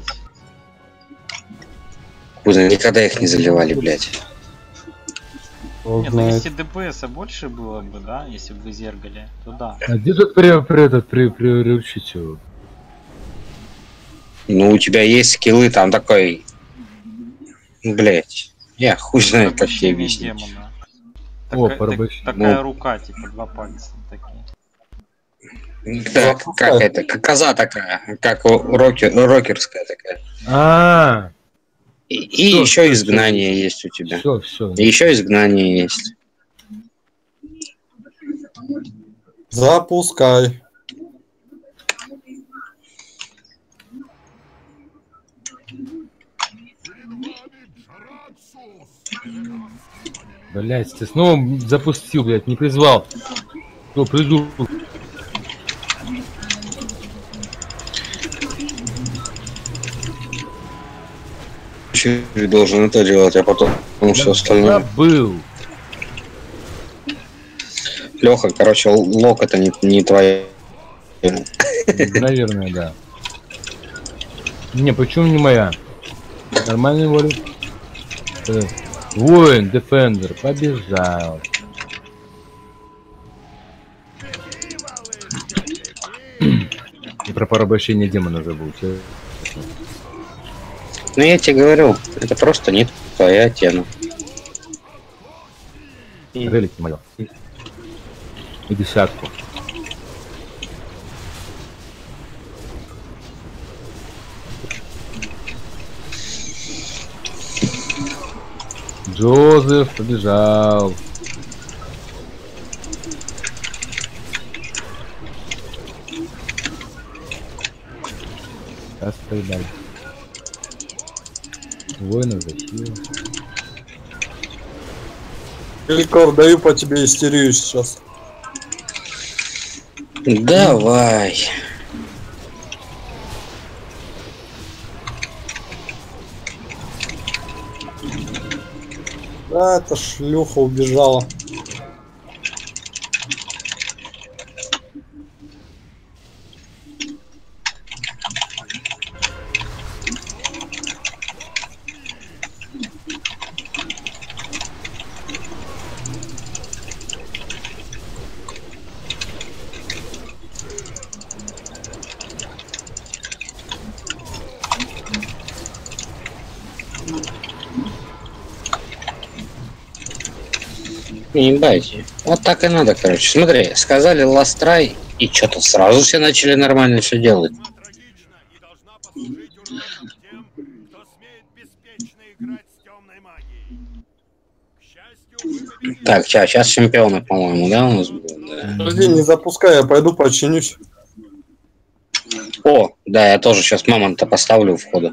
Кузя, никогда их не заливали, блядь. Нет, ну если ДПСа больше было бы, да, если бы вы зергали, то да. А где тут при, при, этот, при, приручить его? Ну, у тебя есть скиллы, там такой... Блять, я хуй знаю, как тебе объяснить. Демона. О, Така- порабощение. так- такая Ну. рука, типа два пальца такие. Так, как это, как коза такая, как у- рокер, рокерская такая. А, И, и Всё, еще всё, изгнание есть у тебя. все, все. И еще изгнание есть. Запускай. Блять, ты снова запустил, блять, не призвал. Что, приду. Че должен это делать, а потом все остальное. Забыл. Леха, короче, лок это не, не твоя. Наверное, да. Не, почему не моя? Нормальный воля. Э, Воин, дефендер, побежал. И про порабощение демона забыл. чё? Ну я тебе говорю, это просто не твоя тема. Релик мое. И десятку. Джозеф побежал. Сейчас поедали. Воинов захил. Великор, даю по тебе истерию сейчас. Давай. Да, эта шлюха убежала. Ебать. Вот так и надо, короче. Смотри, сказали ластрай, и что-то сразу все начали нормально все делать. Так, сейчас, сейчас чемпионы, по-моему, да, у нас будут? Да. Подожди, не запускай, я пойду починюсь. О, да, я тоже сейчас мамонта поставлю у входа.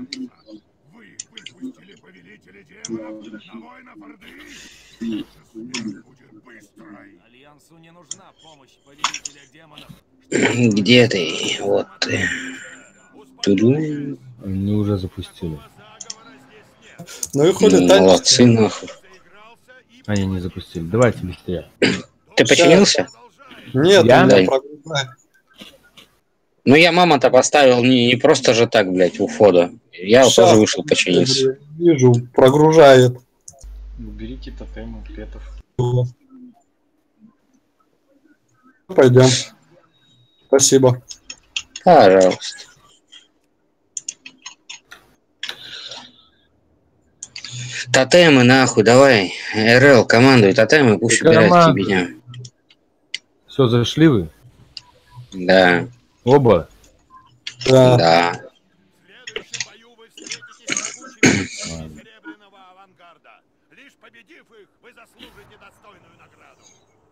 Альянсу не нужна помощь повелителя демонов. Где ты? Вот ты. Туду. Они уже запустили. Ну и ходят Молодцы, нахуй. Они не запустили. Давайте быстрее. Ты починился? Нет, Я? у меня Дай. прогрузная. Ну я мама-то поставил не, не просто же так, блядь, у входа. Я вот Щас, тоже вышел починиться. Вижу, прогружает. Берите тотемы, петов. Пойдем. Спасибо. Пожалуйста. Тотемы нахуй, давай. РЛ, командуй тотемы, пусть убирает кибеня. Все, зашли вы? Да. Оба? Да. Да. Лишь победив их, вы заслужите достойную награду.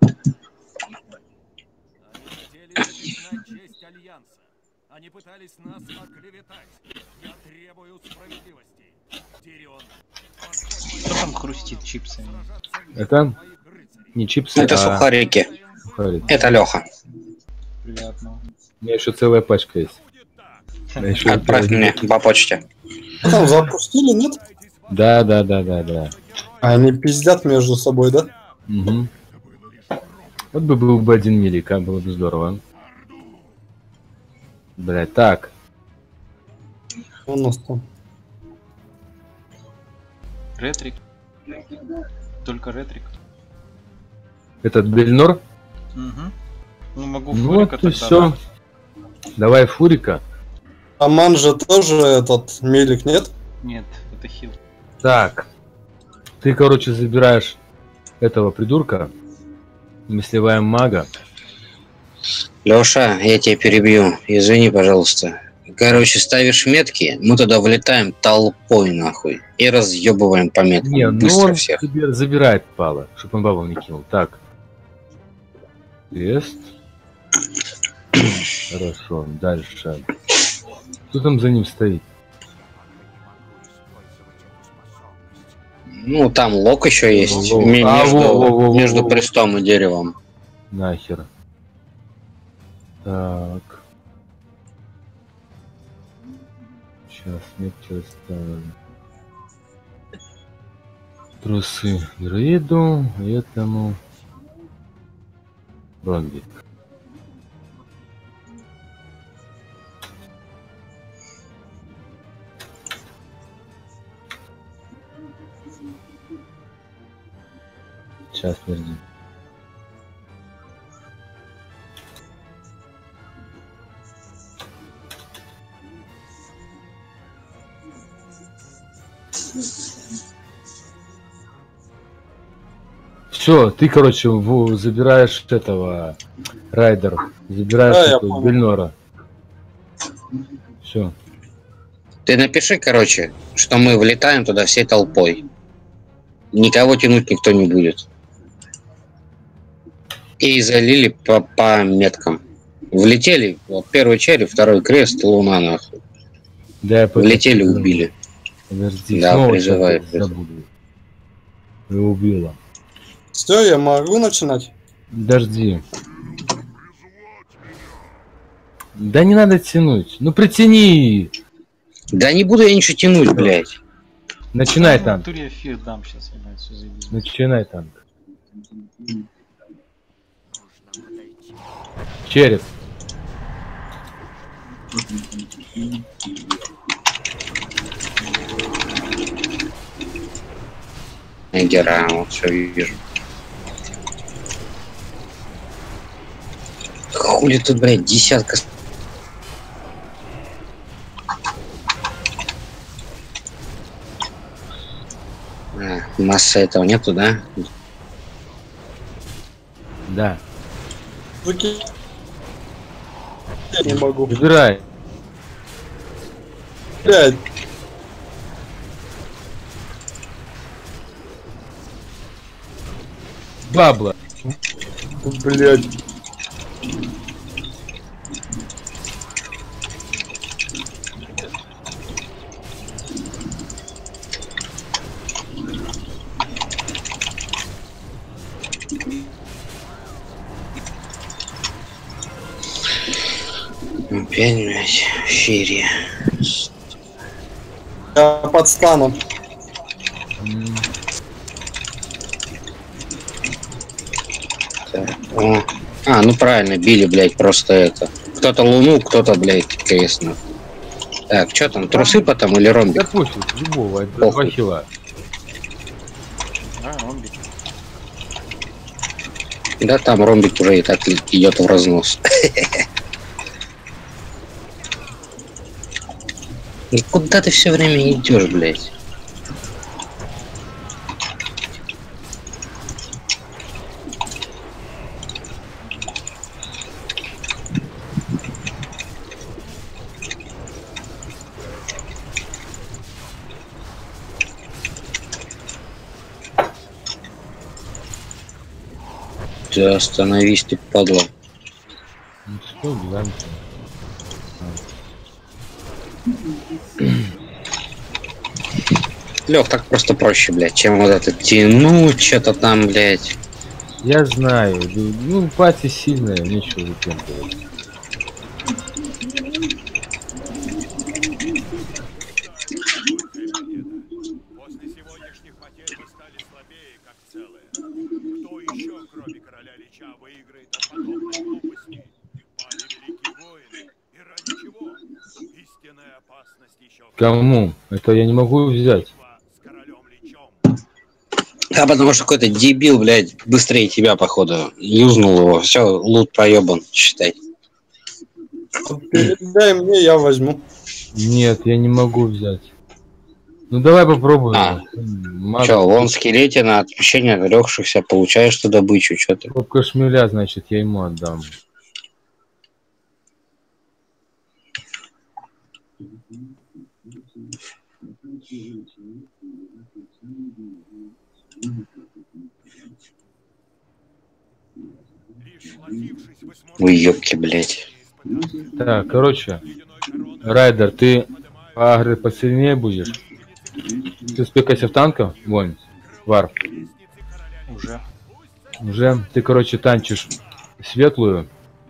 Они хотели запятнать честь Альянса. Они пытались нас оклеветать. Я требую справедливости. Тирион, Кто там хрустит чипсами? Это не чипсы, Это а сухарики. сухарики. Это Леха. Приятно. У меня еще целая пачка есть. Еще Отправь мне по почте. Там запустили, нет? Да, да, да, да, да. А они пиздят между собой, да? Угу. Вот бы был бы один милик, а было бы здорово. Блять, так. У нас там. Ретрик. Только ретрик. Этот Бельнор? Угу. Ну могу Ну фурика вот и тогда. все. Давай фурика. А манжа тоже этот мелик, нет? Нет, это хил. Так. Ты, короче, забираешь этого придурка. Мы сливаем мага. Леша, я тебя перебью. Извини, пожалуйста. Короче, ставишь метки, мы туда влетаем толпой нахуй. И разъебываем по меткам. Не, ну Быстро он всех. тебе забирает пала, чтобы он бабл не кинул. Так. Есть. Хорошо, дальше. Кто там за ним стоит? Ну, там лок еще есть. Лок. ме- А, Между, во, во, во, во, между во. престом и деревом. Нахер. Так. Сейчас метки расставим. Трусы друиду, и этому Ронги. Сейчас, подожди. Все, ты, короче, в- забираешь этого райдер, забираешь Да, я этого понял. Бельнора. Все. Ты напиши, короче, что мы влетаем туда всей толпой. Никого тянуть никто не будет. И залили по, по меткам. Влетели, вот первый череп, второй крест, луна нахуй. Да, я Влетели, подожди. убили. Подожди, Да, снова призывай, что-то забуду. И убила. Все, я могу начинать? Подожди. Да не надо тянуть. Ну притяни. Да не буду я ничего тянуть, блядь. Начинай Ну, танк. в натуре эфир дам сейчас, ебать, все заебись. Начинай танк. Череп. Эгера, вот все вижу. Хули тут, блядь, десятка. А, масса этого нету, да? Да. Закинь. Я не могу. Выбирай. Блядь. Бабла. Блядь. Опять, блядь, ферия. Я под станом. Так, о. А, ну правильно, били, блядь, просто это. Кто-то луну, кто-то, блядь, КС. Так, что там, трусы потом или ромбик? Да пофиг, любого, это два хила. А, ромбик. Да там ромбик уже и так идет в разнос. И куда ты все время идешь, блядь? Ты остановись, ты падла. Ну что, глянь. Лёх, так просто проще, блядь, чем вот это тянуть, что-то там, блядь. Я знаю, ну пати сильная, нечего выпендривать. После сегодняшних потерь мы стали слабее, как целое. Кто еще, кроме короля Лича, выиграет от подобной глупости? Пали великие воины. И ради чего? Истинная опасность еще... Кому? Это я не могу взять. А потому что какой-то дебил, блядь, быстрее тебя, походу, юзнул его. Все, лут проебан, считай. Передай мне, я возьму. Нет, я не могу взять. Ну давай попробуем. А. Маг... Че, вон в скелете на отпущение отрекшихся получаешь ту добычу, что ты? Копка шмеля, значит, я ему отдам. Ой, ёбки, блядь. Так, короче, Райдер, ты по агры посильнее будешь? Ты спекайся в танках, вон, вар. Уже. Уже, ты, короче, танчишь светлую.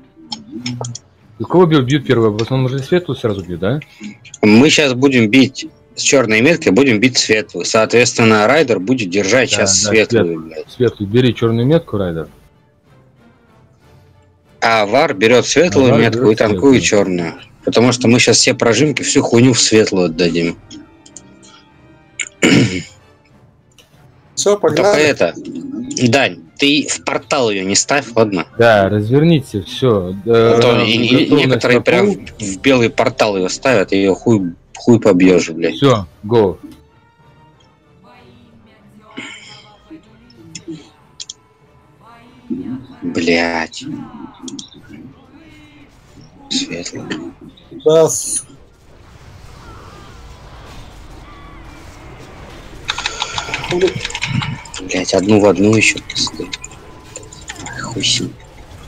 И кого бьют, бьют первого? В основном уже светлую сразу бьют, да? Мы сейчас будем бить с черной меткой, будем бить светлую. Соответственно, Райдер будет держать Да, сейчас да, светлую, свет- блядь. Светлую, бери черную метку, Райдер. А Вар берет светлую А Вар метку берет и танкует светлую. черную. Потому что мы сейчас все прожимки, всю хуйню в светлую отдадим. Все, Только погнали. это, Дань, ты в портал ее не ставь, ладно? Да, разверните, все. А то и- и некоторые прям в белый портал ее ставят, и ее хуй, хуй побьешь, блядь. Все, го. Блядь. Светло. Сейчас. Блядь, одну в одну еще пустой. Хуй с ним.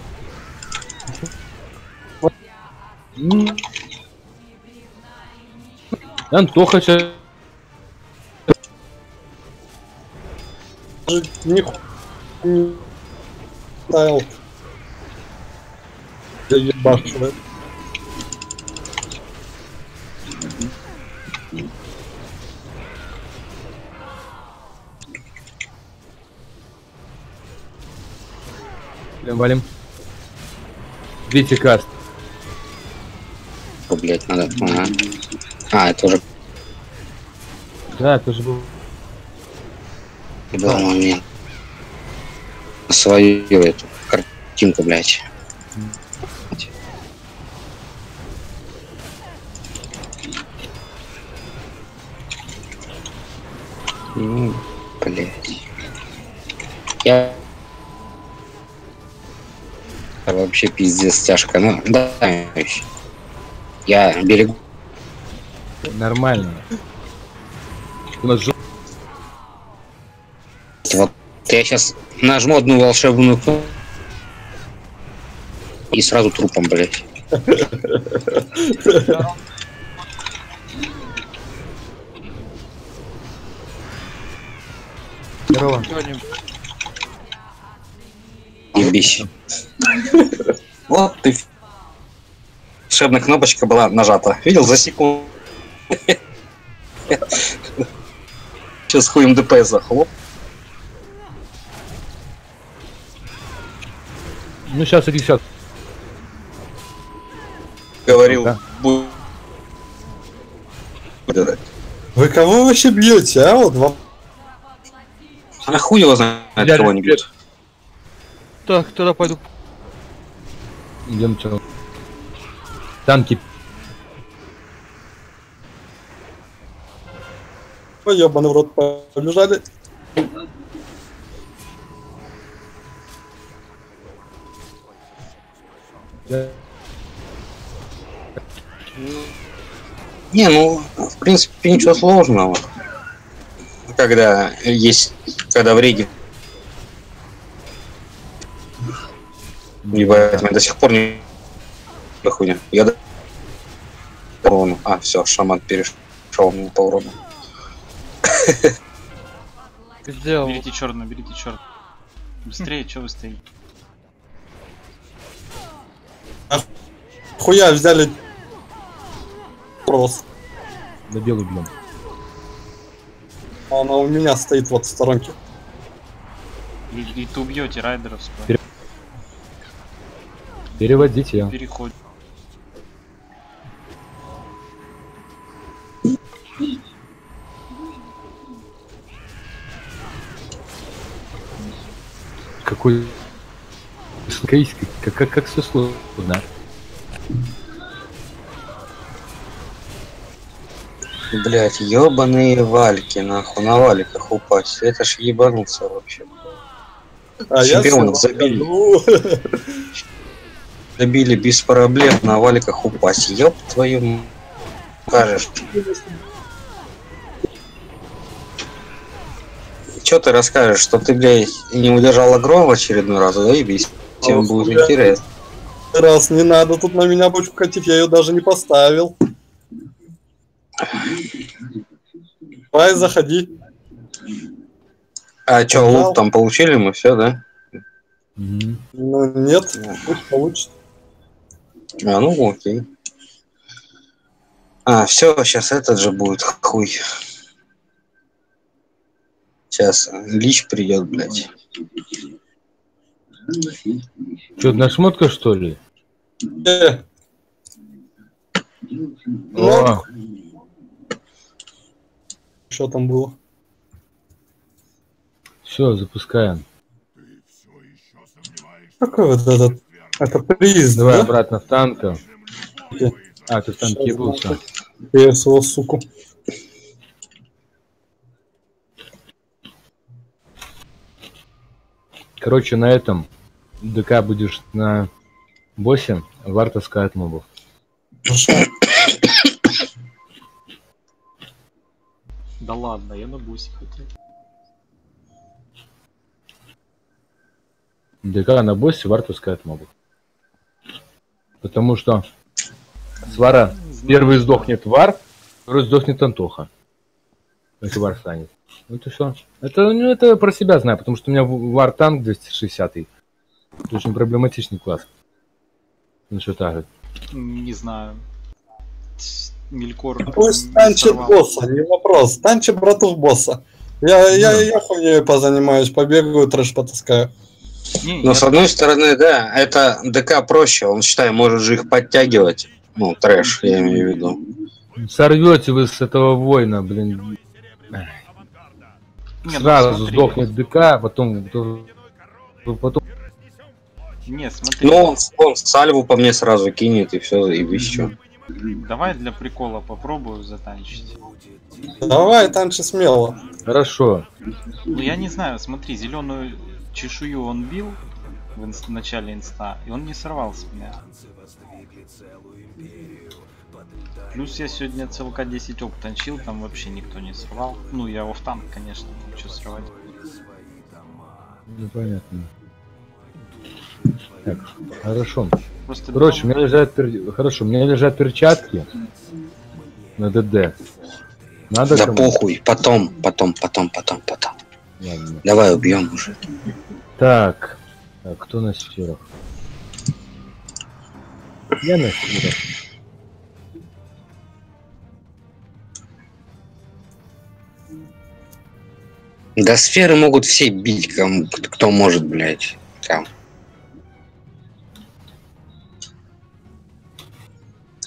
Антоха сейчас... Нихуя не ставил. Я ебашу. Прям валим. Бейте каст. О, блядь, надо. Ага. А, это уже Да, это же был... был момент. Свою эту картинку, блядь. Ну, блядь. Я вообще пиздец тяжко. Ну, да, я берегу. Нормально. У нас жё- Вот я сейчас нажму одну волшебную кнопку и сразу трупом, блядь. Здорово. Ебись. Вот ты. Волшебная кнопочка была нажата. Видел за секунду. Сейчас хуем ДПС захлоп. Ну сейчас иди сейчас. говорил, Да. будет. Вы кого вообще бьете, а? Вот вам. А хуй его знает, Я кого не бьет. Так, тогда пойду. Идем, что? Танки. Ой, ебаный в рот, побежали. Не, ну, в принципе, ничего сложного. Когда есть, когда в рейде. Ебать, я до сих пор не хуйня. Я до урону. А, все, шаман перешел мне по урону. Сделал. Берите черную, берите черную. Быстрее, что вы стоите? Хуя взяли. Просто. Да белый блин. Она у меня стоит вот в сторонке. И, и ты убьете райдеров скоро. Пере... Переводите. Переход. Какой скейский, как, как, как все сложно. Блять, ебаные вальки, нахуй, на валиках упасть. Это ж ебануться вообще. А Чемпионов я забили. Забили без проблем на валиках упасть. Ёб твою кажешь. Чё ты расскажешь, что ты, блядь, не удержал агро в очередной раз, заебись. Всем будет интересно. Раз не надо тут на меня бочку катить, я ее даже не поставил. Давай, заходи. А чё, лук там получили мы, все, да? Ну нет, пусть получит. А, ну окей. А, все, сейчас этот же будет хуй. Сейчас Лич придет, блядь. Что, на шмотка, что ли? Э. О, Что там было? все, запускаем. Какой вот этот? Это приз, Давай да? обратно в танка. А, ты в танке был, все. Я свою суку. Короче, на этом ДК будешь на боссе, вар таскает мобов. Да ладно, я на бусе хотел. ДК на боссе, вар таскает мобов. Потому что с вара первый сдохнет вар, второй сдохнет Антоха. Если вар станет. Ну это все. Это, ну, это про себя знаю, потому что у меня вар танк двести шестьдесят. Это очень проблематичный класс. Ну что так? Не знаю. Мелькор. Пусть танчит босса, не вопрос. Танчит братух босса. Я, я, я хуйней позанимаюсь, побегаю, трэш потаскаю. Не, Но я... с одной стороны, да, это ДК проще, он, считай, может же их подтягивать. Ну, трэш, я имею в виду. Сорвете вы с этого воина, блин. Не, Сразу ну, смотри. сдохнет ДК, потом, потом. Не, смотри. Ну, он, он сальву по мне сразу кинет, и все, и вы что. Давай для прикола попробую затанчить. Давай, танчи смело. Хорошо. Ну я не знаю, смотри, зеленую чешую он бил в, инст... в начале инста, и он не сорвал с меня. Плюс я сегодня ЦЛК десять оп танчил, там вообще никто не сорвал. Ну я офф-танк, конечно, хочу сорвать. Ну понятно. Так, хорошо. Просто Короче, у дома... меня лежат пер... хорошо, у меня лежат перчатки на ДД. Надо да кому? похуй, потом, потом, потом, потом, потом. Ладно. Давай убьем уже. Так, так, кто на сферах? Я на сферах. До сферы могут все бить, кому, кто может, блядь. Там.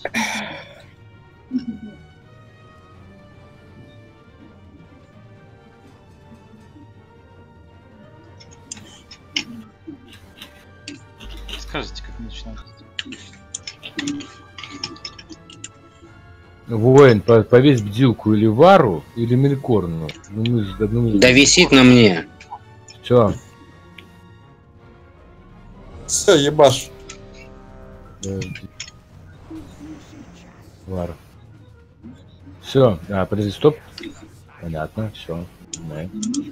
скажете, как начинать. Воин, по- повесь бдилку или Вару, или Мелькорну. Ну, мы же одному... Да висит на мне. Все. Все, ебаш. Вар. Все. А, подожди, стоп. Понятно, все. Да.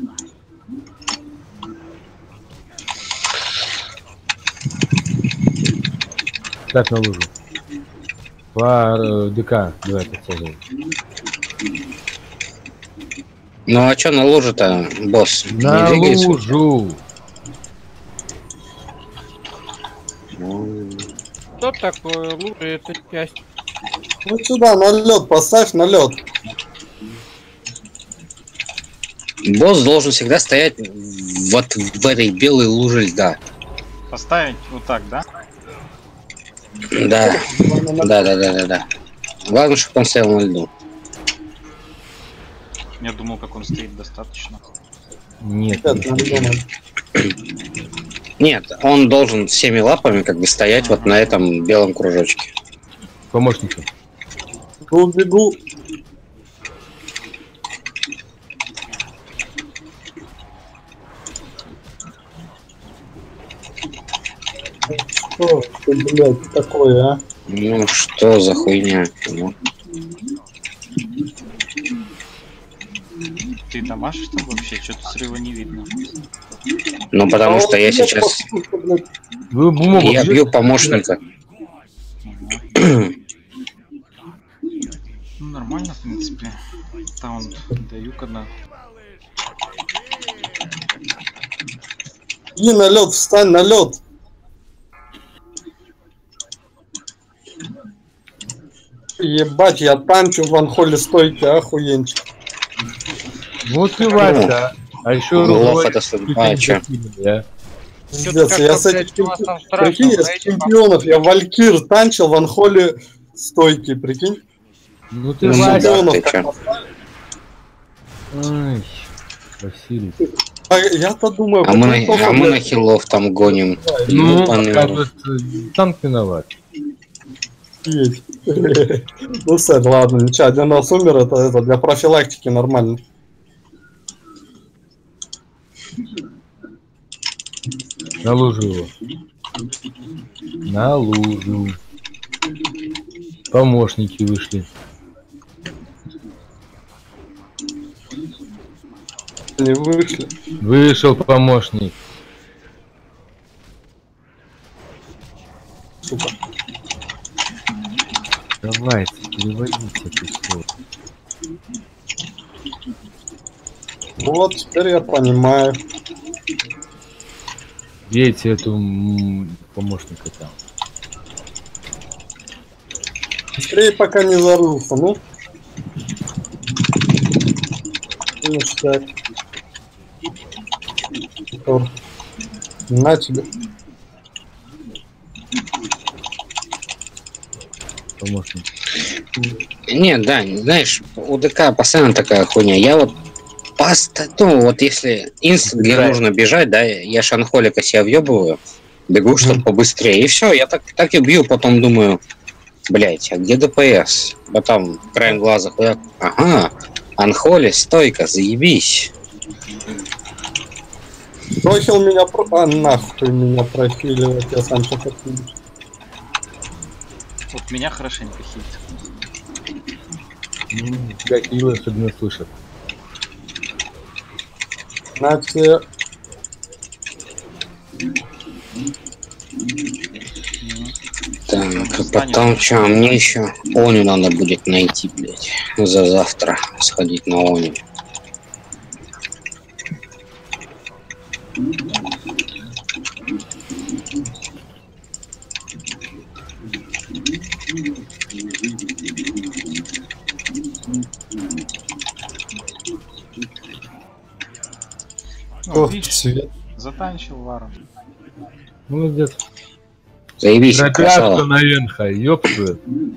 Так, на лужу. Вар, э, ДК, давай подсаживай. Ну а чё на луже-то, босс? На Не двигается? лужу. Что такое лужа? Это часть. Ну сюда, на лед, поставь на лед. Босс должен всегда стоять вот в этой белой луже льда. Поставить вот так, да? Да. Да, да, да, да, да. Главное, чтобы он стоял на льду. Я думал, как он стоит достаточно. Нет. Нет, он должен всеми лапами как бы стоять вот на этом белом кружочке. Помощники. Бегу, бегу. Что ты, блядь, такое, а? Ну что за хуйня? Ну. Ты домашний там вообще? Что-то срыва не видно. Ну потому что я сейчас... Вы бумагу Я бьете? бью помощника. Ну, нормально, в принципе. Таунт даю когда. И на лед, встань на лед. Ебать, я танчу в анхоле стойки, охуенчик. Вот и Вася. А еще Лох это судьба, а чё? Пиздец, я с этих чемпионов, прикинь, я с чемпионов, я Валькир танчил в анхоле стойки, прикинь. Ну ты Ну, Вася. да, ты чё? Ай, Василий. А я-то думаю, А мы, почему на, только, а мы на блядь, хилов там гоним. Ну, Ебаный как рот. вот, танк виноват. есть. Ну, кстати, ладно, ничего, один раз умер, это, это для профилактики нормально. На лужу его. На лужу. Помощники вышли. Не вышли. Вышел помощник. Сука. Давайте, переводите это все. Вот, теперь я понимаю. Бейте эту м, помощника там. Быстрее пока не зарылся, ну. Ништяк. Тор. На тебе. Помощник. Нет, да, знаешь, у ДК постоянно такая хуйня. Я вот поста, ну вот если инст, где Бежать. нужно бежать, да, я шанхолика себя въебываю, бегу, чтобы побыстрее, и все, я так, так и бью, потом думаю, блять, а где ДПС? Потом краем глаза хуяк, ага, анхоли, стойка, заебись. Прохил меня про... А, нахуй меня профиливать, я сам что хочу. Вот меня хорошенько хит. Ну, тебя Кирилл особенно слышат. На тебе. Так, а потом что, мне еще Оню надо будет найти, блять, за завтра сходить на Оню. Ну, Ох, видишь, цвет. затанчил Вару. Молодец. Заебись, Дробяшка красава. на Энха, ёпты.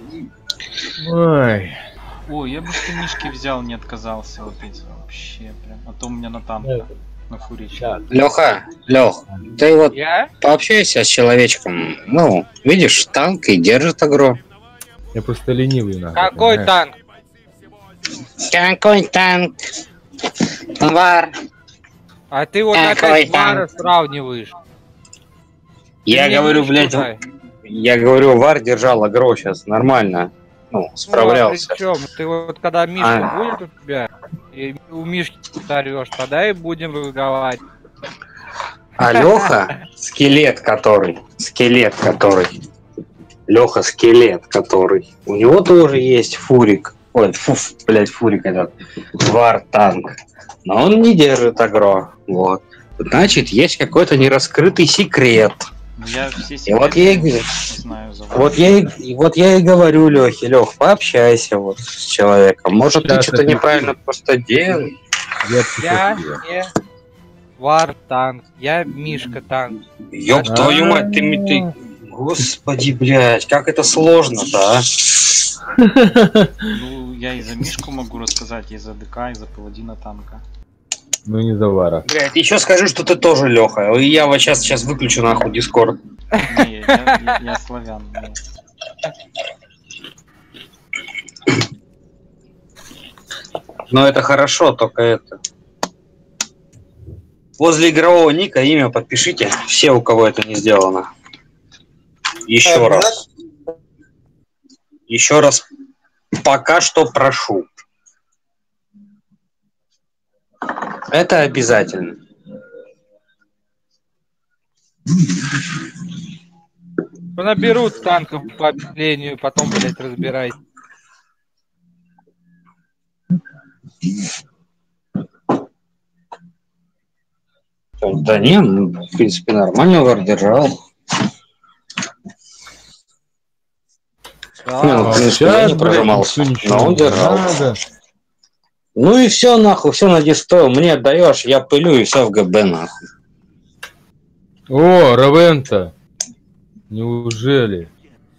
Ой. Ой, я бы штанишки взял, не отказался вот эти вообще прям. А то у меня на танк. на фуре. Леха, Лех, ты вот Я? пообщайся с человечком. Ну, видишь, танк и держит агро. Я просто ленивый иногда. Какой понимаешь? танк? Какой танк? Вар. А ты вот Какой опять Вара танк? сравниваешь. Я мне говорю, мишку блядь, дай. я говорю, Вар держал агро сейчас нормально. Ну, справлялся. Ну, а при чем? Ты вот когда Мишка А. будет у тебя, и у Мишки старешь, тогда и будем разговаривать. А Леха, скелет который, скелет который, Леха скелет который, у него тоже есть фурик, ой, фу, блядь, фурик этот, Вар танк, но он не держит агро, вот. Значит, есть какой-то нераскрытый секрет. Я все И вот я и, знаю за вот я и, и вот я и говорю Лехе, Лех, пообщайся вот с человеком, может ты Сейчас что-то это- неправильно просто делаешь. Я Я не Вар танк, я Мишка танк. Ёб твою мать, ты, ми- ты... Господи, блядь, как это сложно-то, а? Ну, я и за Мишку могу рассказать, и за ДК, и за паладина танка. Ну не за Вара. Блядь, еще скажу, что ты тоже Леха. И я вот сейчас, сейчас выключу нахуй Дискорд. Не, я, я- я славян. не. Но это хорошо, только это... Возле игрового ника имя подпишите, все, у кого это не сделано. Еще раз. Еще раз пока что прошу. Это обязательно. Наберут танков по объявлению, потом, блядь, разбирай. Да не, ну, в принципе, нормально Вар держал. Да, Не, ну, в принципе, я не прожимался, но он держал. Ну и все, нахуй, все на дисто. Мне отдаешь, я пылю и все в ГБ, нахуй. О, Равента! Неужели?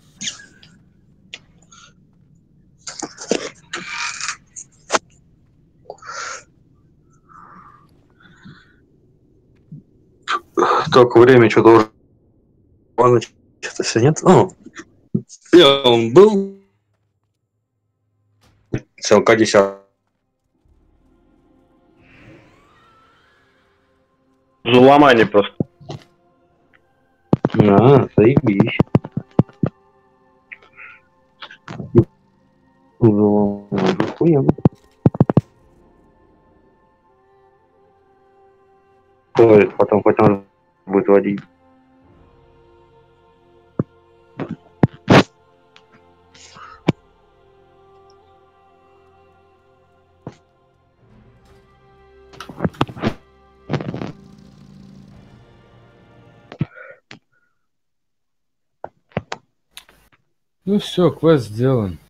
Только время что-то уже... Ладно, что-то все нет. Ну, я он был. ЦЛК десять. Зуломани просто. А, заебись. Охуенно. Ой, потом хоть он будет водить. Ну все, квест сделан.